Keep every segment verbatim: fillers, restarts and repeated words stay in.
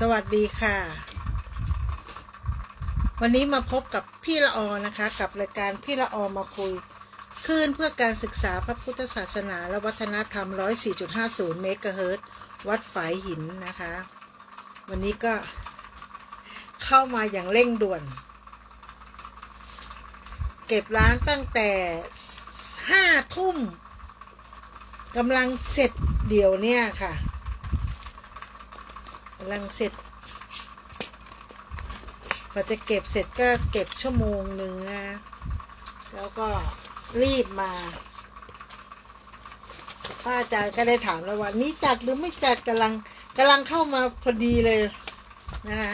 วัสดีค่ะวันนี้มาพบกับพี่ละออนะคะกับรายการพี่ละออมาคุยคลื่นเพื่อการศึกษาพระพุทธศาสนาและวัฒนธรรม หนึ่งร้อยสี่จุดห้าศูนย์ เมกะเฮิรตซ์วัดฝายหินนะคะวันนี้ก็เข้ามาอย่างเร่งด่วนเก็บร้านตั้งแต่ห้าทุ่มกำลังเสร็จเดี๋ยวเนี้ยค่ะกำลังเสร็จพอจะเก็บเสร็จก็เก็บชั่วโมงหนึ่งนะแล้วก็รีบมาป้าอาจารย์ก็ได้ถามแล้วว่านี้จัดหรือไม่จัดกำลังกำลังเข้ามาพอดีเลยนะคะ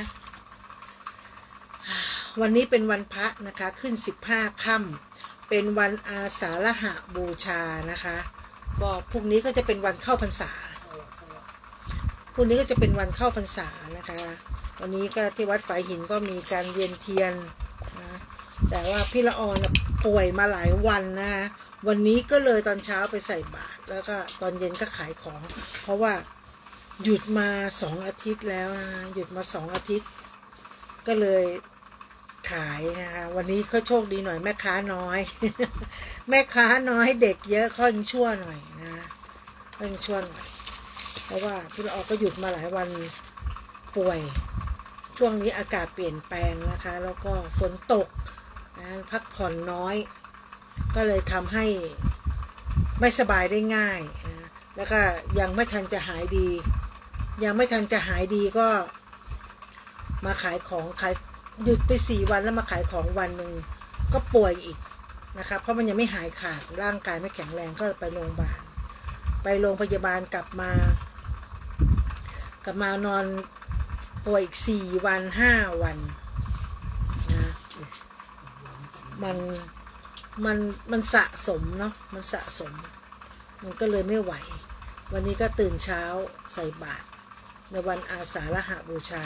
วันนี้เป็นวันพระนะคะขึ้นสิบห้าค่ำเป็นวันอาสาฬหบูชานะคะก็พรุ่งนี้ก็จะเป็นวันเข้าพรรษาพรุ่งนี้ก็จะเป็นวันเข้าพรรษานะคะวันนี้ก็ที่วัดฝายหินก็มีการเวียนเทียนนะแต่ว่าพี่ละออนป่วยมาหลายวันนะคะวันนี้ก็เลยตอนเช้าไปใส่บาตรแล้วก็ตอนเย็นก็ขายของเพราะว่าหยุดมาสองอาทิตย์แล้วนะหยุดมาสองอาทิตย์ก็เลยขายนะคะวันนี้ก็โชคดีหน่อยแม่ค้าน้อย แม่ค้าน้อยเด็กเยอะค่อยชั่วหน่อยนะค่อยชั่วหน่อยเพราะว่าพี่ละออก็หยุดมาหลายวันป่วยช่วงนี้อากาศเปลี่ยนแปลงนะคะแล้วก็ฝนตกนะพักผ่อนน้อยก็เลยทำให้ไม่สบายได้ง่ายนะแล้วก็ยังไม่ทันจะหายดียังไม่ทันจะหายดีก็มาขายของขายหยุดไปสี่วันแล้วมาขายของวันหนึ่งก็ป่วยอีกนะคะเพราะมันยังไม่หายขาดร่างกายไม่แข็งแรงก็ไปโรงพยาบาลไปโรงพยาบาลกลับมากลับมานอนป่วยอีกสี่วันห้าวันนะมันมันมันสะสมเนาะมันสะสมมันก็เลยไม่ไหววันนี้ก็ตื่นเช้าใส่บาตรในวันอาสาฬหบูชา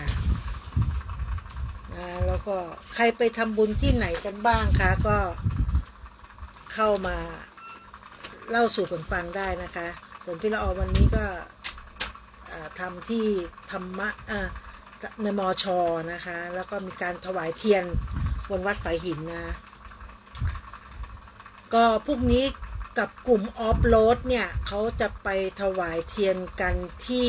นะแล้วก็ใครไปทำบุญที่ไหนกันบ้างคะก็เข้ามาเล่าสู่คนฟังได้นะคะส่วนพี่ละออวันนี้ก็ทำที่ธรรมะในมอชอนะคะแล้วก็มีการถวายเทียนบนวัดฝายหินนะก็พวกนี้กับกลุ่มออฟโรดเนี่ยเขาจะไปถวายเทียนกันที่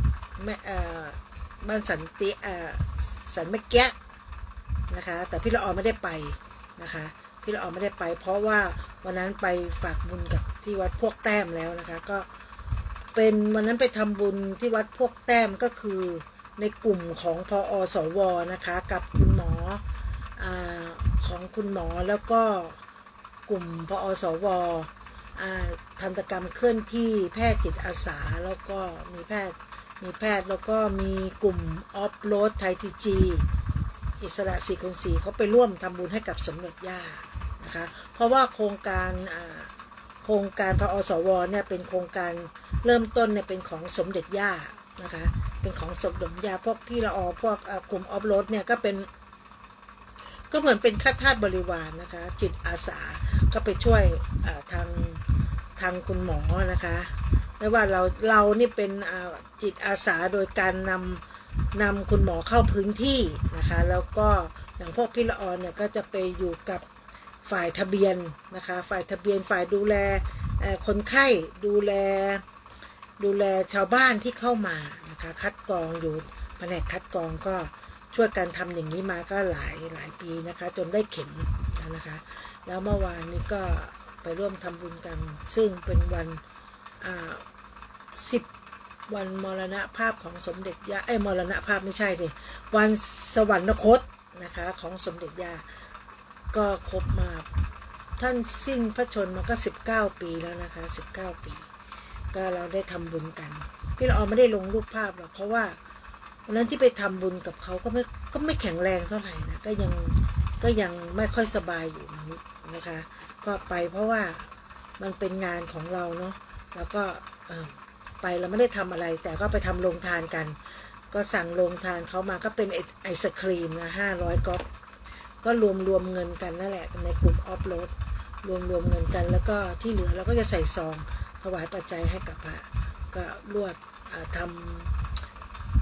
บ้านสันติสันเมแกะนะคะแต่พี่ละออไม่ได้ไปนะคะพี่ละออไม่ได้ไปเพราะว่าวันนั้นไปฝากบุญกับที่วัดพวกแต้มแล้วนะคะก็เป็นวันนั้นไปทำบุญที่วัดพวกแต้มก็คือในกลุ่มของพอสวนะคะกับคุณหมออ่าของคุณหมอแล้วก็กลุ่มพอสวอ่าทันตกรรมเคลื่อนที่แพทย์จิตอาสาแล้วก็มีแพทย์มีแพทย์แล้วก็มีกลุ่มออฟโรดไทยทีจีอิสระสี่คนสี่เขาไปร่วมทำบุญให้กับสมเด็จย่านะคะเพราะว่าโครงการอ่าโครงการพอสวเนี่ยเป็นโครงการเริ่มต้นเนี่ยเป็นของสมเด็จย่านะคะเป็นของสมเด็จย่าพวกพี่ละออพวกกลุ่มออฟโรดเนี่ยก็เป็นก็เหมือนเป็นข้าทาสบริวาร น, นะคะจิตอาสาก็ไปช่วยทางทางคุณหมอนะคะไม่ว่าเราเรานี่เป็นจิตอาสาโดยการนำนำคุณหมอเข้าพื้นที่นะคะแล้วก็อย่างพวกพี่ละออเนี่ยก็จะไปอยู่กับฝ่ายทะเบียนนะคะฝ่ายทะเบียนฝ่ายดูแลคนไข้ดูแลดูแลชาวบ้านที่เข้ามานะคะคัดกรองอยู่แผนกคัดกรองก็ช่วยกันทำอย่างนี้มาก็หลายหลายปีนะคะจนได้เข็มนะคะแล้วเมื่อวานนี้ก็ไปร่วมทำบุญกันซึ่งเป็นวันอ่าสิบวันมรณภาพของสมเด็จย่าไอ้มรณภาพไม่ใช่ดิวันสวรรคตนะคะของสมเด็จย่าก็ครบมาท่านสิ้นพระชนมาก็สิบเก้าปีแล้วนะคะสิบเก้าปีก็เราได้ทำบุญกันพี่ละออไม่ได้ลงรูปภาพหรอกเพราะว่าวันนั้นที่ไปทำบุญกับเขาก็ไม่ก็ไม่แข็งแรงเท่าไหร่นะก็ยังก็ยังไม่ค่อยสบายอยู่นะคะก็ไปเพราะว่ามันเป็นงานของเราเนาะแล้วก็ไปเราไม่ได้ทำอะไรแต่ก็ไปทำโรงทานกันก็สั่งโรงทานเขามาก็เป็นไอศครีมนะห้าร้อยก๊อกก็รวมรวมเงินกันนั่นแหละในกลุ่มออฟโรดรวมรวมเงินกันแล้วก็ที่เหลือเราก็จะใส่ซองถวายปัจจัยให้กับพระก็รวดทำ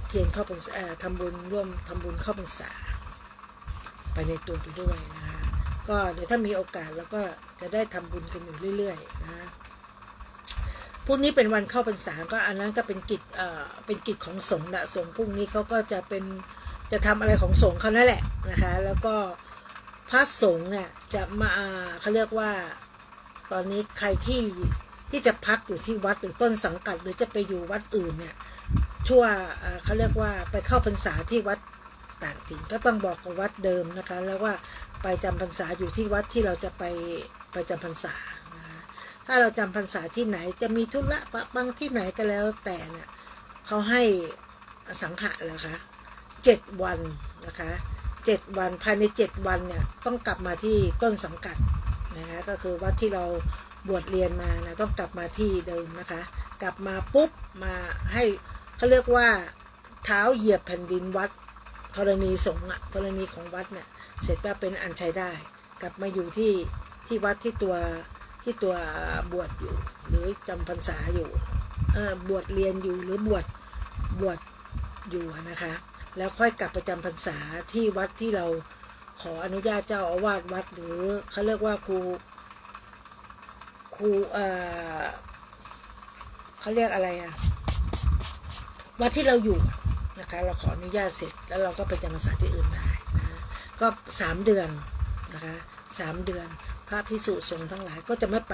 เทียนเข้าพรรษาทำบุญร่วมทำบุญเข้าพรรษาไปในตัวไปด้วยนะคะก็เดี๋ยวถ้ามีโอกาสแล้วก็จะได้ทำบุญกันอยู่เรื่อยๆนะพรุ่งนี้เป็นวันเข้าพรรษาก็อันนั้นก็เป็นกิจเอ่อเป็นกิจของสงฆ์ละสงฆ์พรุ่งนี้เขาก็จะเป็นจะทำอะไรของสงฆ์เขานั่นแหละนะคะแล้วก็พระสงฆ์เนี่ยจะมาเขาเรียกว่าตอนนี้ใครที่ที่จะพักอยู่ที่วัดหรือต้นสังกัดหรือจะไปอยู่วัดอื่นเนี่ยชั่วเขาเรียกว่าไปเข้าพรรษาที่วัดต่างถิ่นก็ต้องบอกกับวัดเดิมนะคะแล้วว่าไปจำพรรษาอยู่ที่วัดที่เราจะไปไปจำพรรษานะคะถ้าเราจำพรรษาที่ไหนจะมีธุระบางที่ไหนก็แล้วแต่เนี่ยเขาให้สังฆะเหรอคะเจ็ดวันนะคะเจ็ดวันภายในเจ็ดวันเนี่ยต้องกลับมาที่ต้นสังกัดนะคะก็คือวัดที่เราบวชเรียนมานะต้องกลับมาที่เดิมนะคะกลับมาปุ๊บมาให้เขาเรียกว่าเท้าเหยียบแผ่นดินวัดธรณีสงฆ์อะธรณีของวัดเนี่ยเสร็จแล้วเป็นอันใช้ได้กลับมาอยู่ที่ที่วัดที่ตัวที่ตัวบวชอยู่หรือจำพรรษาอยู่เออบวชเรียนอยู่หรือบวชบวชอยู่นะคะแล้วค่อยกลับไปจำพรรษาที่วัดที่เราขออนุญาตเจ้าอาวาสวัดหรือเขาเรียกว่าครูครูเอ่อเขาเรียกอะไรอะวัดที่เราอยู่นะคะเราขออนุญาตเสร็จแล้วเราก็ไปจำพรรษาที่อื่นได้นะก็สามเดือนนะคะสามเดือนพระภิกษุสงฆ์ทั้งหลายก็จะไม่ไป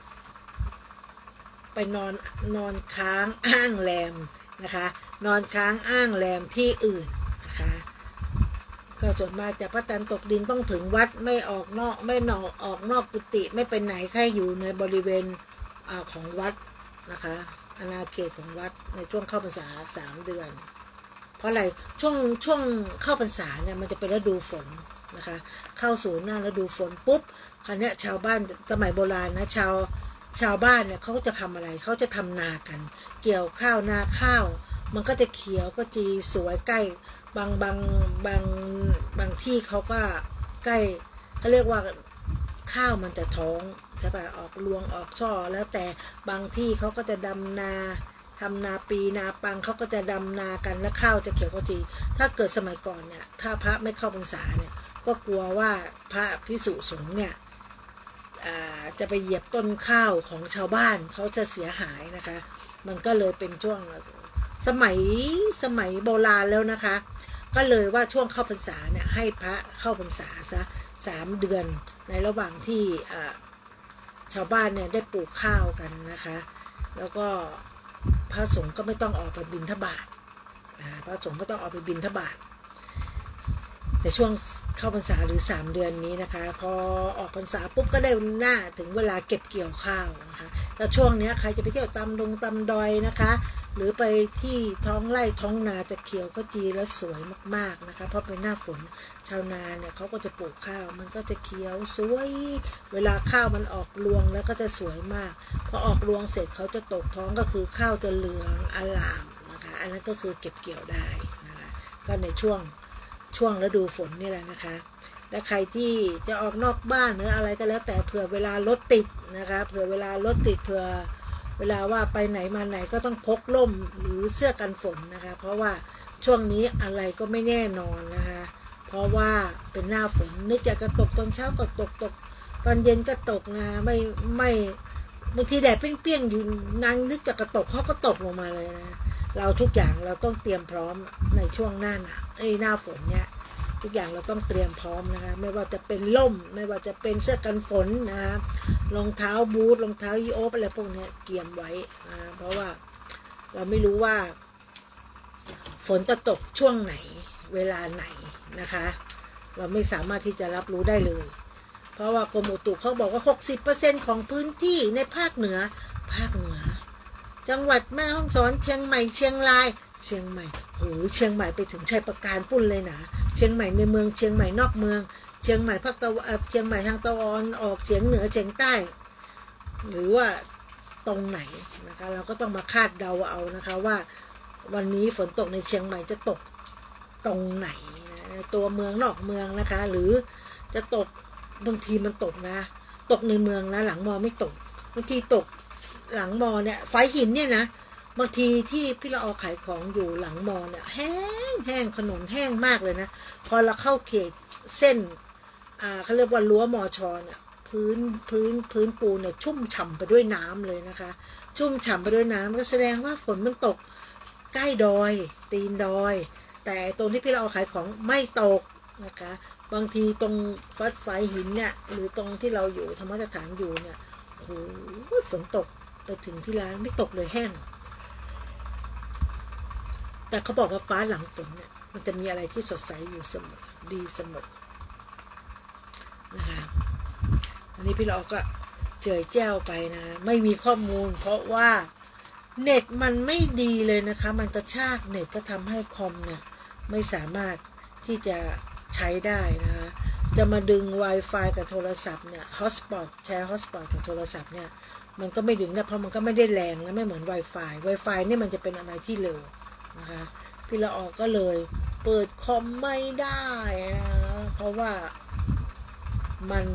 ไปนอนนอนค้างอ้างแรมนะคะนอนค้างอ้างแรมที่อื่นนะคะก็ส่วนมากจะพระจันทร์ตกดินต้องถึงวัดไม่ออกนอกไม่นอกออกนอกกุฏิไม่ไปไหนแค่อยู่ในบริเวณของวัดนะคะอาณาเขตของวัดในช่วงเข้าพรรษาสามเดือนเพราะอะไรช่วงช่วงเข้าพรรษาเนี่ยมันจะเป็นฤดูฝนนะคะเข้าสู่หน้าฤดูฝนปุ๊บคราวนี้ชาวบ้านสมัยโบราณนะชาวชาวบ้านเนี่ยเขาจะทำอะไรเขาจะทำนากันเกี่ยวข้าวนาข้าวมันก็จะเขียวก็จีสวยใกล้บางบางบางบางที่เขาก็ใกล้เขาเรียกว่าข้าวมันจะท้องใช่ป่ะออกรวงออกช่อแล้วแต่บางที่เขาก็จะดำนาทำนาปีนาปังเขาก็จะดำนากันแล้วข้าวจะเขียวก็จีถ้าเกิดสมัยก่อนเนี่ยถ้าพระไม่เข้าพรรษาเนี่ยก็กลัวว่าพระภิกษุสงฆ์เนี่ยจะไปเหยียบต้นข้าวของชาวบ้านเขาจะเสียหายนะคะมันก็เลยเป็นช่วงสมัยสมัยโบราณแล้วนะคะก็เลยว่าช่วงเข้าพรรษาเนี่ยให้พระเข้าพรรษาซะสามเดือนในระหว่างที่ชาวบ้านเนี่ยได้ปลูกข้าวกันนะคะแล้วก็พระสงฆ์ก็ไม่ต้องออกไปบิณฑบาตพระสงฆ์ก็ต้องออกไปบิณฑบาตในช่วงเข้าพรรษาหรือสามเดือนนี้นะคะพอออกพรรษาปุ๊บก็ได้หน้าถึงเวลาเก็บเกี่ยวข้าวนะคะแล้วช่วงนี้ใครจะไปเที่ยวตามดงตามดอยนะคะหรือไปที่ท้องไร่ท้องนาจะเขียวก็จีแล้วสวยมากๆนะคะเพราะเป็นหน้าฝนชาวนาเนี่ยเขาก็จะปลูกข้าวมันก็จะเขียวสวยเวลาข้าวมันออกรวงแล้วก็จะสวยมากพอออกรวงเสร็จเขาจะตกท้องก็คือข้าวจะเหลืองอลามนะคะอันนั้นก็คือเก็บเกี่ยวได้นะคะก็ในช่วงช่วงฤดูฝนนี่แหละนะคะและใครที่จะออกนอกบ้านหรืออะไรก็แล้วแต่เผื่อเวลารถติดนะคะเผื่อเวลารถติดเผื่อเวลาว่าไปไหนมาไหนก็ต้องพกร่มหรือเสื้อกันฝนนะคะเพราะว่าช่วงนี้อะไรก็ไม่แน่นอนนะคะเพราะว่าเป็นหน้าฝนนึกอยากจะตกตอนเช้าก็ตกตกตอนเย็นก็ตกนะไม่ไม่บางทีแดดเปรี้ยงๆอยู่นางนึกอยากจะตกเขาก็ตกลงมาเลยนะเราทุกอย่างเราต้องเตรียมพร้อมในช่วงหน้าหนาวในหน้าฝนเนี่ยทุกอย่างเราต้องเตรียมพร้อมนะคะไม่ว่าจะเป็นร่มไม่ว่าจะเป็นเสื้อกันฝนนะคะรองเท้าบูทรองเท้ายีโอปอะไรพวกนี้เตรียมไว้นะเพราะว่าเราไม่รู้ว่าฝนจะตกช่วงไหนเวลาไหนนะคะเราไม่สามารถที่จะรับรู้ได้เลยเพราะว่ากรมอุตุเขาบอกว่า หกสิบเปอร์เซ็นต์ ของพื้นที่ในภาคเหนือภาคเหนือจังหวัดแม่ฮ่องสอนเชียงใหม่เชียงรายเชียงใหม่โหเชียงใหม่ไปถึงชัยปราการปุ่นเลยนะเชียงใหม่ในเมืองเชียงใหม่นอกเมืองเชียงใหม่ภาคตะวันเชียงใหม่ทางตะวันออกเฉียงเหนือเฉียงใต้หรือว่าตรงไหนนะคะเราก็ต้องมาคาดเดาเอานะคะว่าวันนี้ฝนตกในเชียงใหม่จะตกตรงไหนนะตัวเมืองนอกเมืองนะคะหรือจะตกบางทีมันตกนะตกในเมืองนะหลังมอไม่ตกบางทีตกหลังมอเนี่ยฝายหินเนี่ยนะบางทีที่พี่ละออขายของอยู่หลังมอเนี่ยแห้งแห้งถนนแห้งมากเลยนะพอเราเข้าเขตเส้นอ่าเขาเรียกว่ารั้วมอชอเนี่ยพื้นพื้นพื้นปูนเนี่ยชุ่มฉ่ำไปด้วยน้ำเลยนะคะชุ่มฉ่ำไปด้วยน้ำก็แสดงว่าฝนมันตกใกล้ดอยตีนดอยแต่ตรงที่พี่ละออขายของไม่ตกนะคะบางทีตรงฟัดไฟหินเนี่ยหรือตรงที่เราอยู่ธรรมสถานอยู่เนี่ยโอ้โหฝนตกไปถึงที่ร้านไม่ตกเลยแห้งแต่เขาบอกว่าฟ้าหลังฝนเนี่ยมันจะมีอะไรที่สดใสอยู่เสมอดีเสมอนะคะอันนี้พี่ละออก็เจอแจ้วไปนะไม่มีข้อมูลเพราะว่าเน็ตมันไม่ดีเลยนะคะมันกระชากเน็ตก็ทำให้คอมเนี่ยไม่สามารถที่จะใช้ได้นะคะจะมาดึง Wi-Fi กับโทรศัพท์เนี่ย Hotspot แชร์ Hotspot กับโทรศัพท์เนี่ยมันก็ไม่ดึงนะเพราะมันก็ไม่ได้แรงนะไม่เหมือน Wi-Fi Wi-Fi นี่มันจะเป็นอะไรที่เร็วนะคะพี่ละออก็เลยเปิดคอมไม่ได้นะเพราะว่ามัน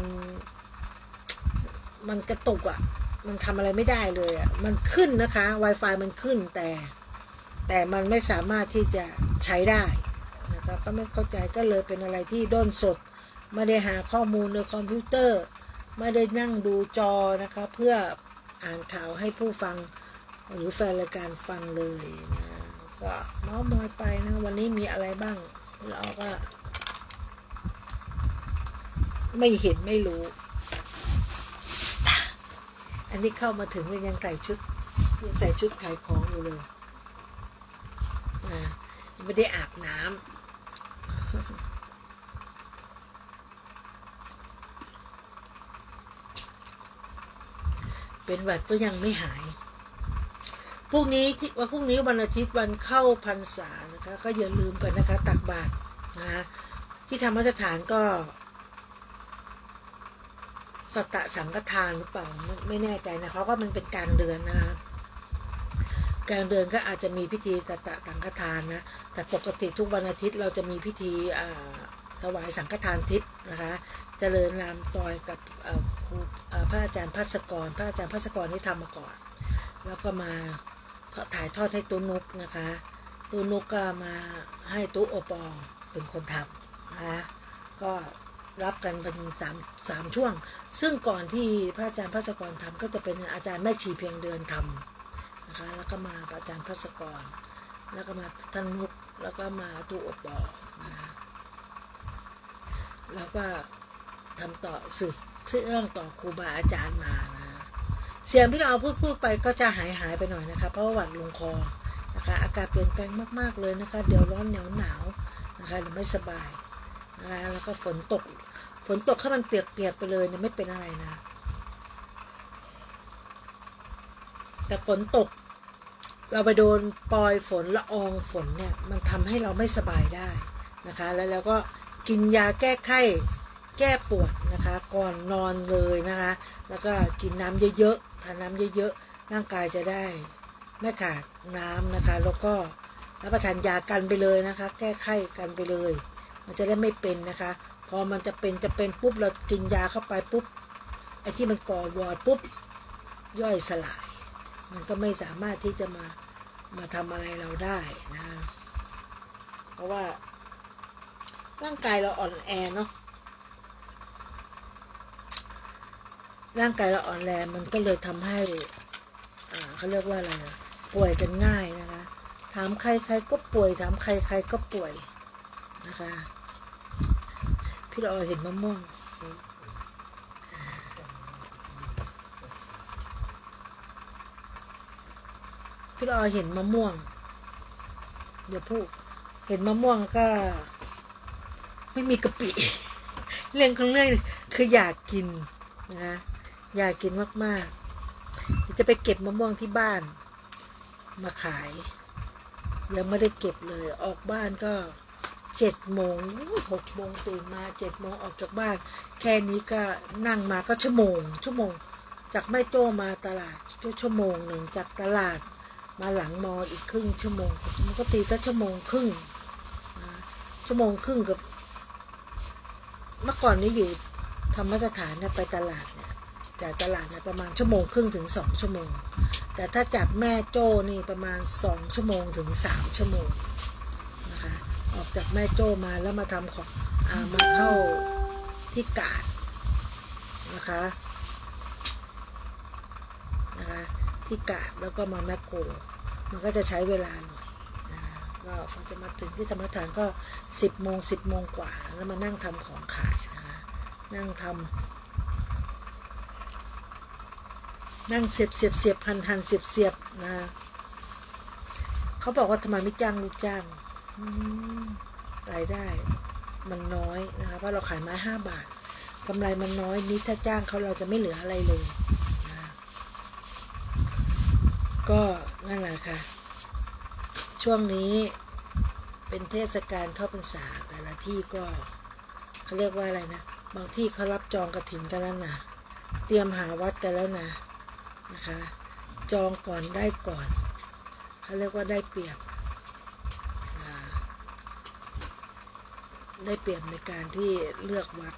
มันกระตุกอ่ะมันทำอะไรไม่ได้เลยอ่ะมันขึ้นนะคะ Wi-Fi มันขึ้นแต่แต่มันไม่สามารถที่จะใช้ได้นะคะก็ไม่เข้าใจก็เลยเป็นอะไรที่ด้นสดไม่ได้หาข้อมูลในคอมพิวเตอร์ไม่ได้นั่งดูจอนะคะเพื่ออ่านข่าวให้ผู้ฟังหรือแฟนรายการฟังเลยนะก็เมาส์มอยไปนะวันนี้มีอะไรบ้างเราก็ไม่เห็นไม่รู้อันนี้เข้ามาถึงยังใส่ชุดยังใส่ชุดขายของอยู่เลยอ่าไม่ได้อาบน้ำเป็นหวัดก็ยังไม่หายพรุ่งนี้ที่วันพรุ่งนี้วันอาทิตย์วันเข้าพรรษานะคะก็อย่าลืมกันนะคะตักบาตรนะคะที่ธรรมสถานก็สตะสังฆทานหรือเปล่าไม่แน่ใจนะเพราะว่ามันเป็นกลางเดือนนะคะกลางเดือนก็อาจจะมีพิธีสตะสังฆทานนะแต่ปกติทุกวันอาทิตย์เราจะมีพิธีถวายสังฆทานทิพย์นะคะเจริญนามต่อยกับครูพระอาจารย์ภัสกรพระอาจารย์ภัสกรที่ทำมาก่อนแล้วก็มาถ่ายทอดให้ตู้นุกนะคะตู้นุกก็มาให้ตู้โอปอเป็นคนทำนะคะก็รับกันเป็นสามสามช่วงซึ่งก่อนที่พระอาจารย์ภัสกรทำก็จะเป็นอาจารย์แม่ชีเพียงเดือนทำนะคะแล้วก็มาอาจารย์ภัสกรแล้วก็มาท่านนุกแล้วก็มาตู้โอปอนะคะแล้วก็ทำต่อสืบเรื่องต่อครูบาอาจารย์มานะเสียงที่เราพูดพูดไปก็จะหายหายไปหน่อยนะคะเพราะว่าหวัดลงคอนะคะอากาศเปลี่ยนแปลงมากๆเลยนะคะเดี๋ยวร้อนเหนียวหนาวนะคะหรือไม่สบายนะคะแล้วก็ฝนตกฝนตกถ้ามันเปียกๆไปเลยเนี่ยไม่เป็นอะไรนะแต่ฝนตกเราไปโดนปลอยฝนละอองฝนเนี่ยมันทำให้เราไม่สบายได้นะคะแล้วเราก็กินยาแก้ไข้แก้ปวดนะคะก่อนนอนเลยนะคะแล้วก็กินน้ำเยอะๆทานน้ำเยอะๆร่างกายจะได้ไม่ขาดน้ำนะคะแล้วก็รับประทานยากันไปเลยนะคะแก้ไข้กันไปเลยมันจะได้ไม่เป็นนะคะพอมันจะเป็นจะเป็นปุ๊บเรากินยาเข้าไปปุ๊บไอ้ที่มันก่อวอดปุ๊บย่อยสลายมันก็ไม่สามารถที่จะมามาทำอะไรเราได้นะเพราะว่าร่างกายเราอ่อนแอเนาะร่างกายเราอ่อนแรงมันก็เลยทำให้อ่าเขาเรียกว่าอะไรป่วยกันง่ายนะคะถามใครใครก็ป่วยถามใครใครก็ป่วยนะคะพี่เราเห็นมะม่วงพี่เราเห็นมะม่วงเดี๋ยวพูดเห็นมะม่วงก็ไม่มีกะปิเรื่องของเรื่องคืออยากกินนะอยากกินมากๆจะไปเก็บมะม่วงที่บ้านมาขายยังไม่ได้เก็บเลยออกบ้านก็เจ็ดโมงหกโมงตื่นมาเจ็ดโมงออกจากบ้านแค่นี้ก็นั่งมาก็ชั่วโมงชั่วโมงจากแม่โจ้มาตลาดก็ชั่วโมงหนึ่งจากตลาดมาหลังมออีกครึ่งชั่วโมงมันก็ตีก็ชั่วโมงครึ่งชั่วโมงครึ่งกับเมื่อก่อนนี้อยู่ธรรมสถานเนี่ยไปตลาดเนี่ยจากตลาดนะประมาณชั่วโมงครึ่งถึงสองชั่วโมงแต่ถ้าจากแม่โจ้นี่ประมาณสองชั่วโมงถึงสามชั่วโมงนะคะออกจากแม่โจ้มาแล้วมาทำของอ่ามาเข้าที่กาดนะคะนะคะที่กาดแล้วก็มาแมคโครมันก็จะใช้เวลาหน่อยนะก็พอจะมาถึงที่สมรทานก็สิบโมงสิบโมงกว่าแล้วมานั่งทำของขายนะคะนั่งทำนั่งเสียบเสียบเสียบพันพันเสียบเสียบนะเขาบอกว่าทำไมไม่จ้างลูกจ้างรายได้มันน้อยนะคะเพราะเราขายไม้ห้าบาทกำไรมันน้อยนิดถ้าจ้างเขาเราจะไม่เหลืออะไรเลยนะก็นั่นแหละค่ะช่วงนี้เป็นเทศกาลเข้าพรรษาแต่ละที่ก็เขาเรียกว่าอะไรนะบางที่เขารับจองกฐินกันแล้วนะเตรียมหาวัดกันแล้วนะนะคะจองก่อนได้ก่อนเขาเรียกว่าได้เปรียบได้เปรียบในการที่เลือกวัด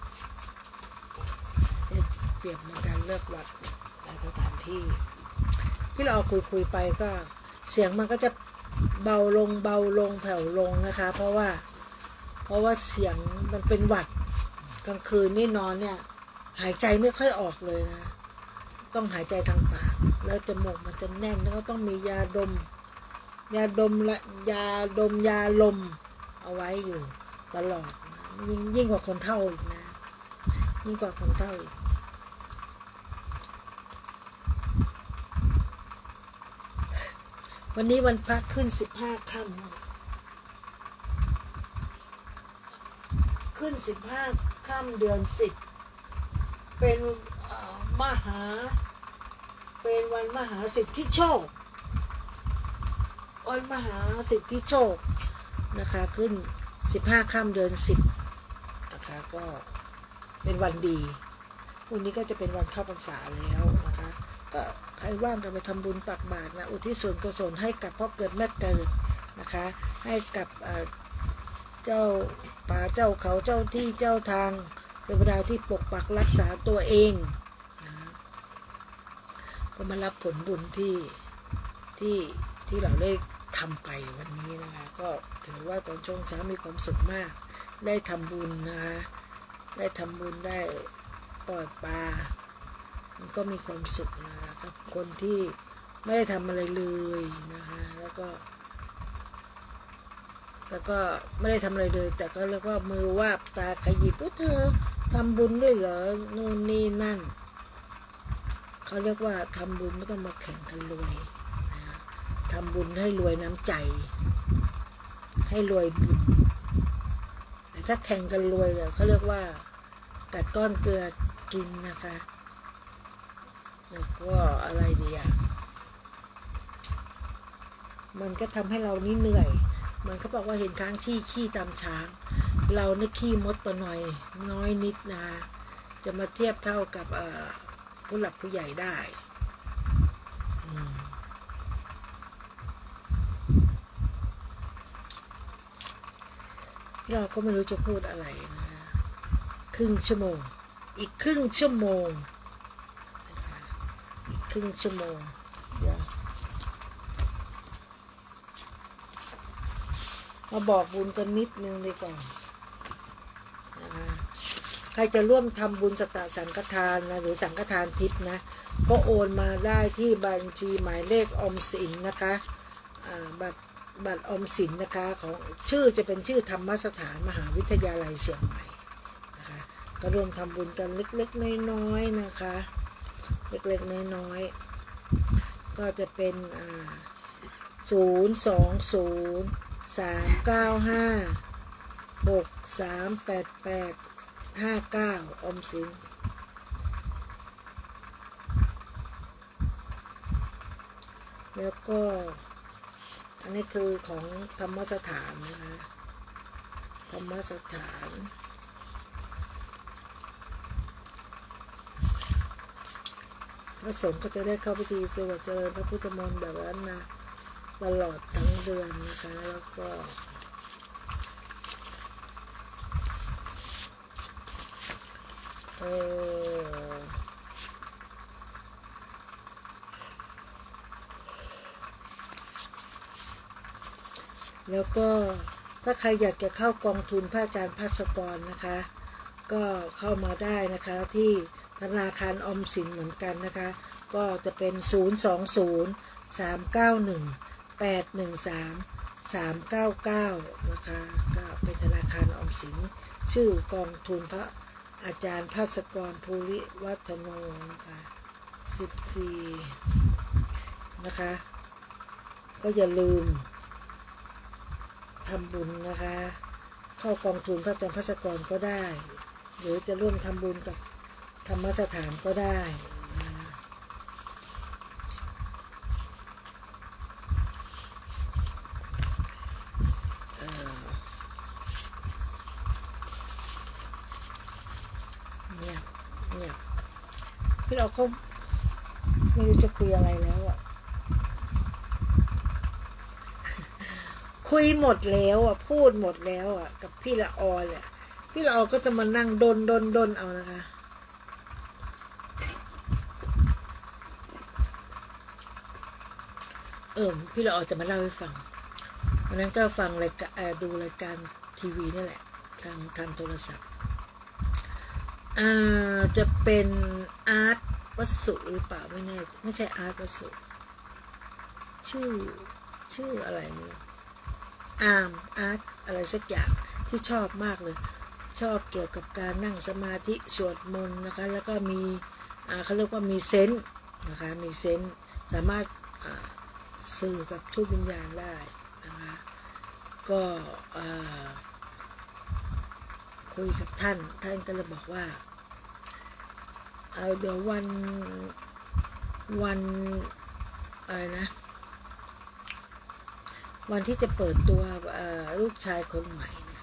ได้เปรียบในการเลือกวัดในสถานที่พี่เราคุยคุยไปก็เสียงมันก็จะเบาลงเบาลงแผ่วลงนะคะเพราะว่าเพราะว่าเสียงมันเป็นหวัดกลางคืนนี่นอนเนี่ยหายใจไม่ค่อยออกเลยนะต้องหายใจทางปากแล้วจมูกมันจะแน่นแล้วก็ต้องมียาดมยาดมและยาดมยาลมเอาไว้อยู่ตลอดนะยิ่งยิ่งกว่าคนเฒ่าอีกนะยิ่งกว่าคนเฒ่าอีกวันนี้วันพระขึ้นสิบห้าค่ำขึ้นสิบห้าค่ำเดือนสิบเป็นมหาเป็นวันมหาสิทธิโชควันมหาสิทธิโชคนะคะขึ้นสิบห้าค่ำเดือนสิบนะคะก็เป็นวันดีวันนี้ก็จะเป็นวันเข้าพรรษาแล้วนะคะก็ใครว่างกันไปทำบุญตักบาตรนะอุทิศส่วนกุศลให้กับพ่อเกิดแม่เกิดนะคะให้กับเจ้าป่าเจ้าเขาเจ้าที่เจ้าทางเทวดาที่ปกปักรักษาตัวเองนะก็มารับผลบุญที่ที่ที่เราได้ทำไปวันนี้นะคะก็ถือว่าตอนช่วงเช้ามีความสุขมากได้ทำบุญนะคะได้ทำบุญได้ปล่อยปลามันก็มีความสุขนะคะกับคนที่ไม่ได้ทำอะไรเลยนะคะแล้วก็แล้วก็ไม่ได้ทำอะไรเลยแต่ก็เรียกว่ามือวาบตาขยิบว่าเธอทำบุญด้วยเหรอนู่นนี่นั่นเขาเรียกว่าทำบุญไม่ต้องมาแข่งกันรวยนะทำบุญให้รวยน้ำใจให้รวยบุญแต่ถ้าแข่งกันรวยเนี่ยเขาเรียกว่ากัดก้อนเกลือกินนะคะแล้วก็อะไรดีอ่ะมันก็ทำให้เรานี่เหนื่อยเหมือนเขาบอกว่าเห็นช้างขี้ขี้ตามช้างเราเนี่ยขี้มดตัวหน่อยน้อยนิดนะจะมาเทียบเท่ากับผู้หลักผู้ใหญ่ได้เราก็ไม่รู้จะพูดอะไรนะครึ่งชั่วโมงอีกครึ่งชั่วโมงนะคะอีกครึ่งชั่วโมงเดี๋ยวมาบอกบุญกันนิดนึงดีกว่านะคะใครจะร่วมทำบุญสตะสังฆทานนะหรือสังฆทานทิพย์นะก็โอนมาได้ที่บัญชีหมายเลขออมสินนะคะบัตรบัตรออมสินนะคะของชื่อจะเป็นชื่อธรรมสถานมหาวิทยาลัยเชียงใหม่นะคะก็ร่วมทำบุญกันเล็กๆน้อยๆนะคะเล็กๆน้อยๆก็จะเป็นอ่าศูนย์สองศูนย์สามเก้าห้าหกสามแปดแปดห้าเก้าออมสินแล้วก็อันนี้คือของธรรมสถานนะคะธรรมสถานพระสงฆ์ก็จะได้เข้าพิธีสวดเจริญพระพุทธมนต์แบบนั้นนะตลอดทั้งเดือนนะคะแล้วก็เออแล้วก็ถ้าใครอยากจะเข้ากองทุนพระอาจารย์ภาสกรนะคะก็เข้ามาได้นะคะที่ธนาคารออมสินเหมือนกันนะคะก็จะเป็นศูนย์ สอง ศูนย์ สาม เก้า หนึ่ง แปด หนึ่ง สาม สาม เก้า เก้านะคะก็เป็นธนาคารออมสินชื่อกองทุนพระอาจารย์ภาสกรภูริวัฒโนนะคะสิบสี่นะคะก็อย่าลืมทำบุญนะคะเข้ากองทุนพระอาจารย์ภาสกรก็ได้หรือจะร่วมทำบุญกับธรรมสถานก็ได้นะเอ่อเงียบเงียบพี่เราก็ไม่รู้จะคุยอะไรแล้วอ่ะคุยหมดแล้วอ่ะพูดหมดแล้วอ่ะกับพี่ละออเลยพี่ละออก็จะมานั่งดนดนดนเอานะคะเออพี่ละออจะมาเล่าให้ฟังวันนั้นก็ฟังรายการดูรายการทีวีนี่แหละทางทางโทรศัพท์อ่าจะเป็นอาร์ตวัสสุหรือเปล่าไม่แน่ไม่ใช่อาร์ตวัสสุชื่อชื่ออะไรนี่อาร์มอาร์ตอะไรสักอย่างที่ชอบมากเลยชอบเกี่ยวกับการนั่งสมาธิสวดมนต์นะคะแล้วก็มีอ่าเขาเรียกว่ามีเซนส์นะคะมีเซนส์สามารถอ่าสื่อกับทุกวิญญาณได้นะคะก็คุยกับท่านท่านก็เลยบอกว่าเอาเดี๋ยววันวันอะไรนะวันที่จะเปิดตัวลูกชายคนใหม่เนี่ย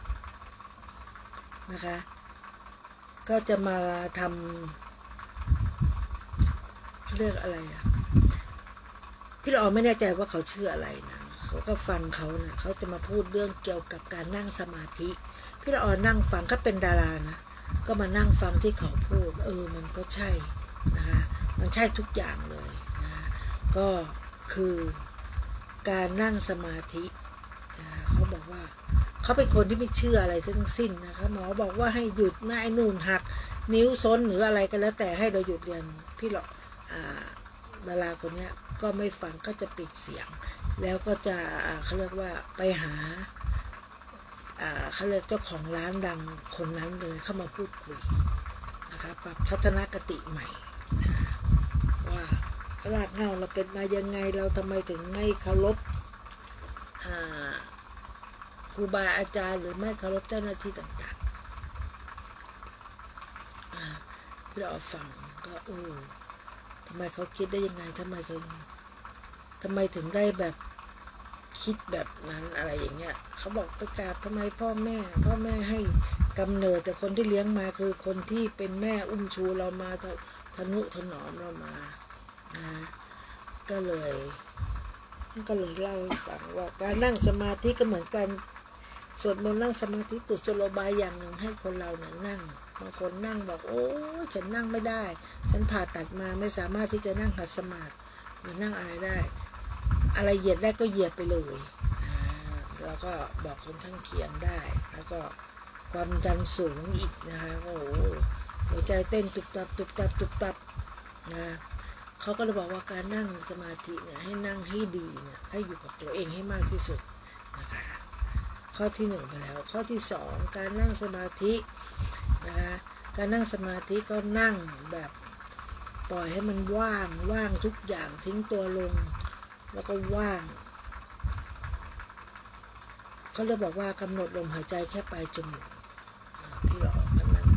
นะคะก็จะมาทำเรื่องอะไรอ่ะพี่ละออไม่แน่ใจว่าเขาชื่ออะไรนะเขาก็ฟังเขานะเขาจะมาพูดเรื่องเกี่ยวกับการนั่งสมาธิพี่ละออนั่งฟังก็เป็นดารานะก็มานั่งฟังที่เขาพูดเออมันก็ใช่นะคะมันใช่ทุกอย่างเลยนะก็คือการนั่งสมาธินะเขาบอกว่าเขาเป็นคนที่ไม่เชื่ออะไรทั้งสิ้นนะคะหมอบอกว่าให้หยุดหน้าไอ้นู่นหักนิ้วซ้นหรืออะไรก็แล้วแต่ให้เราหยุดเรียนพี่ละอดาราคนนี้ก็ไม่ฟังก็จะปิดเสียงแล้วก็จะเขาเรียกว่าไปหาเขาเรียกเจ้าของร้านดังคนนั้นเลยเข้ามาพูดคุยนะคะปรับทัศนคติใหม่นะว่ารากเหง้าเราเป็นมายังไงเราทำไมถึงไม่เคารพครูบาอาจารย์หรือไม่เคารพเจ้าหน้าที่ต่างๆพี่เราฟังก็โอ้ทำไมเขาคิดได้ยังไงทำไมถึงทำไมถึงได้แบบคิดแบบนั้นอะไรอย่างเงี้ยเขาบอกประกาศทำไมพ่อแม่พ่อแม่ให้กำเนิดแต่คนที่เลี้ยงมาคือคนที่เป็นแม่อุ้มชูเรามาทนุถนอมเรามานะก็เลยก็เลยเล่าให้ฟังว่าการนั่งสมาธิก็เหมือนกันสวดมนต์นั่งสมาธิกุศโลบายอย่างหนึ่งให้คนเราเนี่ยนั่งบางคนนั่งบอกโอ้ฉันนั่งไม่ได้ฉันผ่าตัดมาไม่สามารถที่จะนั่งขัดสมาธิหรือนั่งอะไรได้อะไรเหยียดได้ก็เหยียดไปเลยแล้วก็บอกคนข้างเคียงได้แล้วก็ความดันสูงอีกนะคะโอ้โหหัวใจเต้นตุบตับตุบตับตุบตับนะเขาก็เลยบอกว่าการนั่งสมาธิเนี่ยให้นั่งให้ดีเนี่ยให้อยู่กับตัวเองให้มากที่สุดนะคะข้อที่หนึ่งไปแล้วข้อที่สองการนั่งสมาธินะคะการนั่งสมาธิก็นั่งแบบปล่อยให้มันว่างว่างทุกอย่างทิ้งตัวลงแล้วก็ว่างเขาเลยบอกว่ากำหนดลมหายใจแค่ปลายจมูกพี่หลอกกันนั้น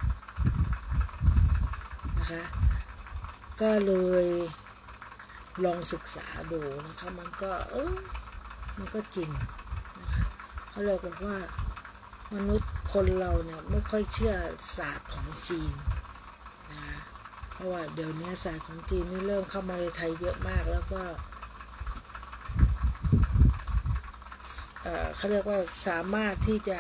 นะคะก็เลยลองศึกษาดูนะคะมันก็เออมันก็จริงนะคะเขาเลยบอกว่ามนุษย์คนเราเนี่ยไม่ค่อยเชื่อศาสตร์ของจีนนะเพราะว่าเดี๋ยวนี้ศาสตร์ของจีนนี่เริ่มเข้ามาในไทยเยอะมากแล้วก็เขาเรียกว่าสามารถที่จะ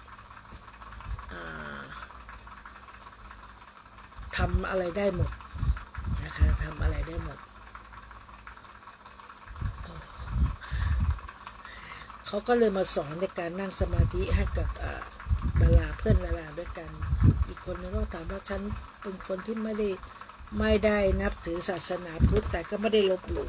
ทำอะไรได้หมดนะคะทำอะไรได้หมดเขาก็เลยมาสอนในการนั่งสมาธิให้กับดาราเพื่อนดาราด้วยกันอีกคนนึงก็ถามว่าฉันเป็นคนที่ไม่ได้ไม่ได้นับถือศาสนาพุทธแต่ก็ไม่ได้ลบหลู่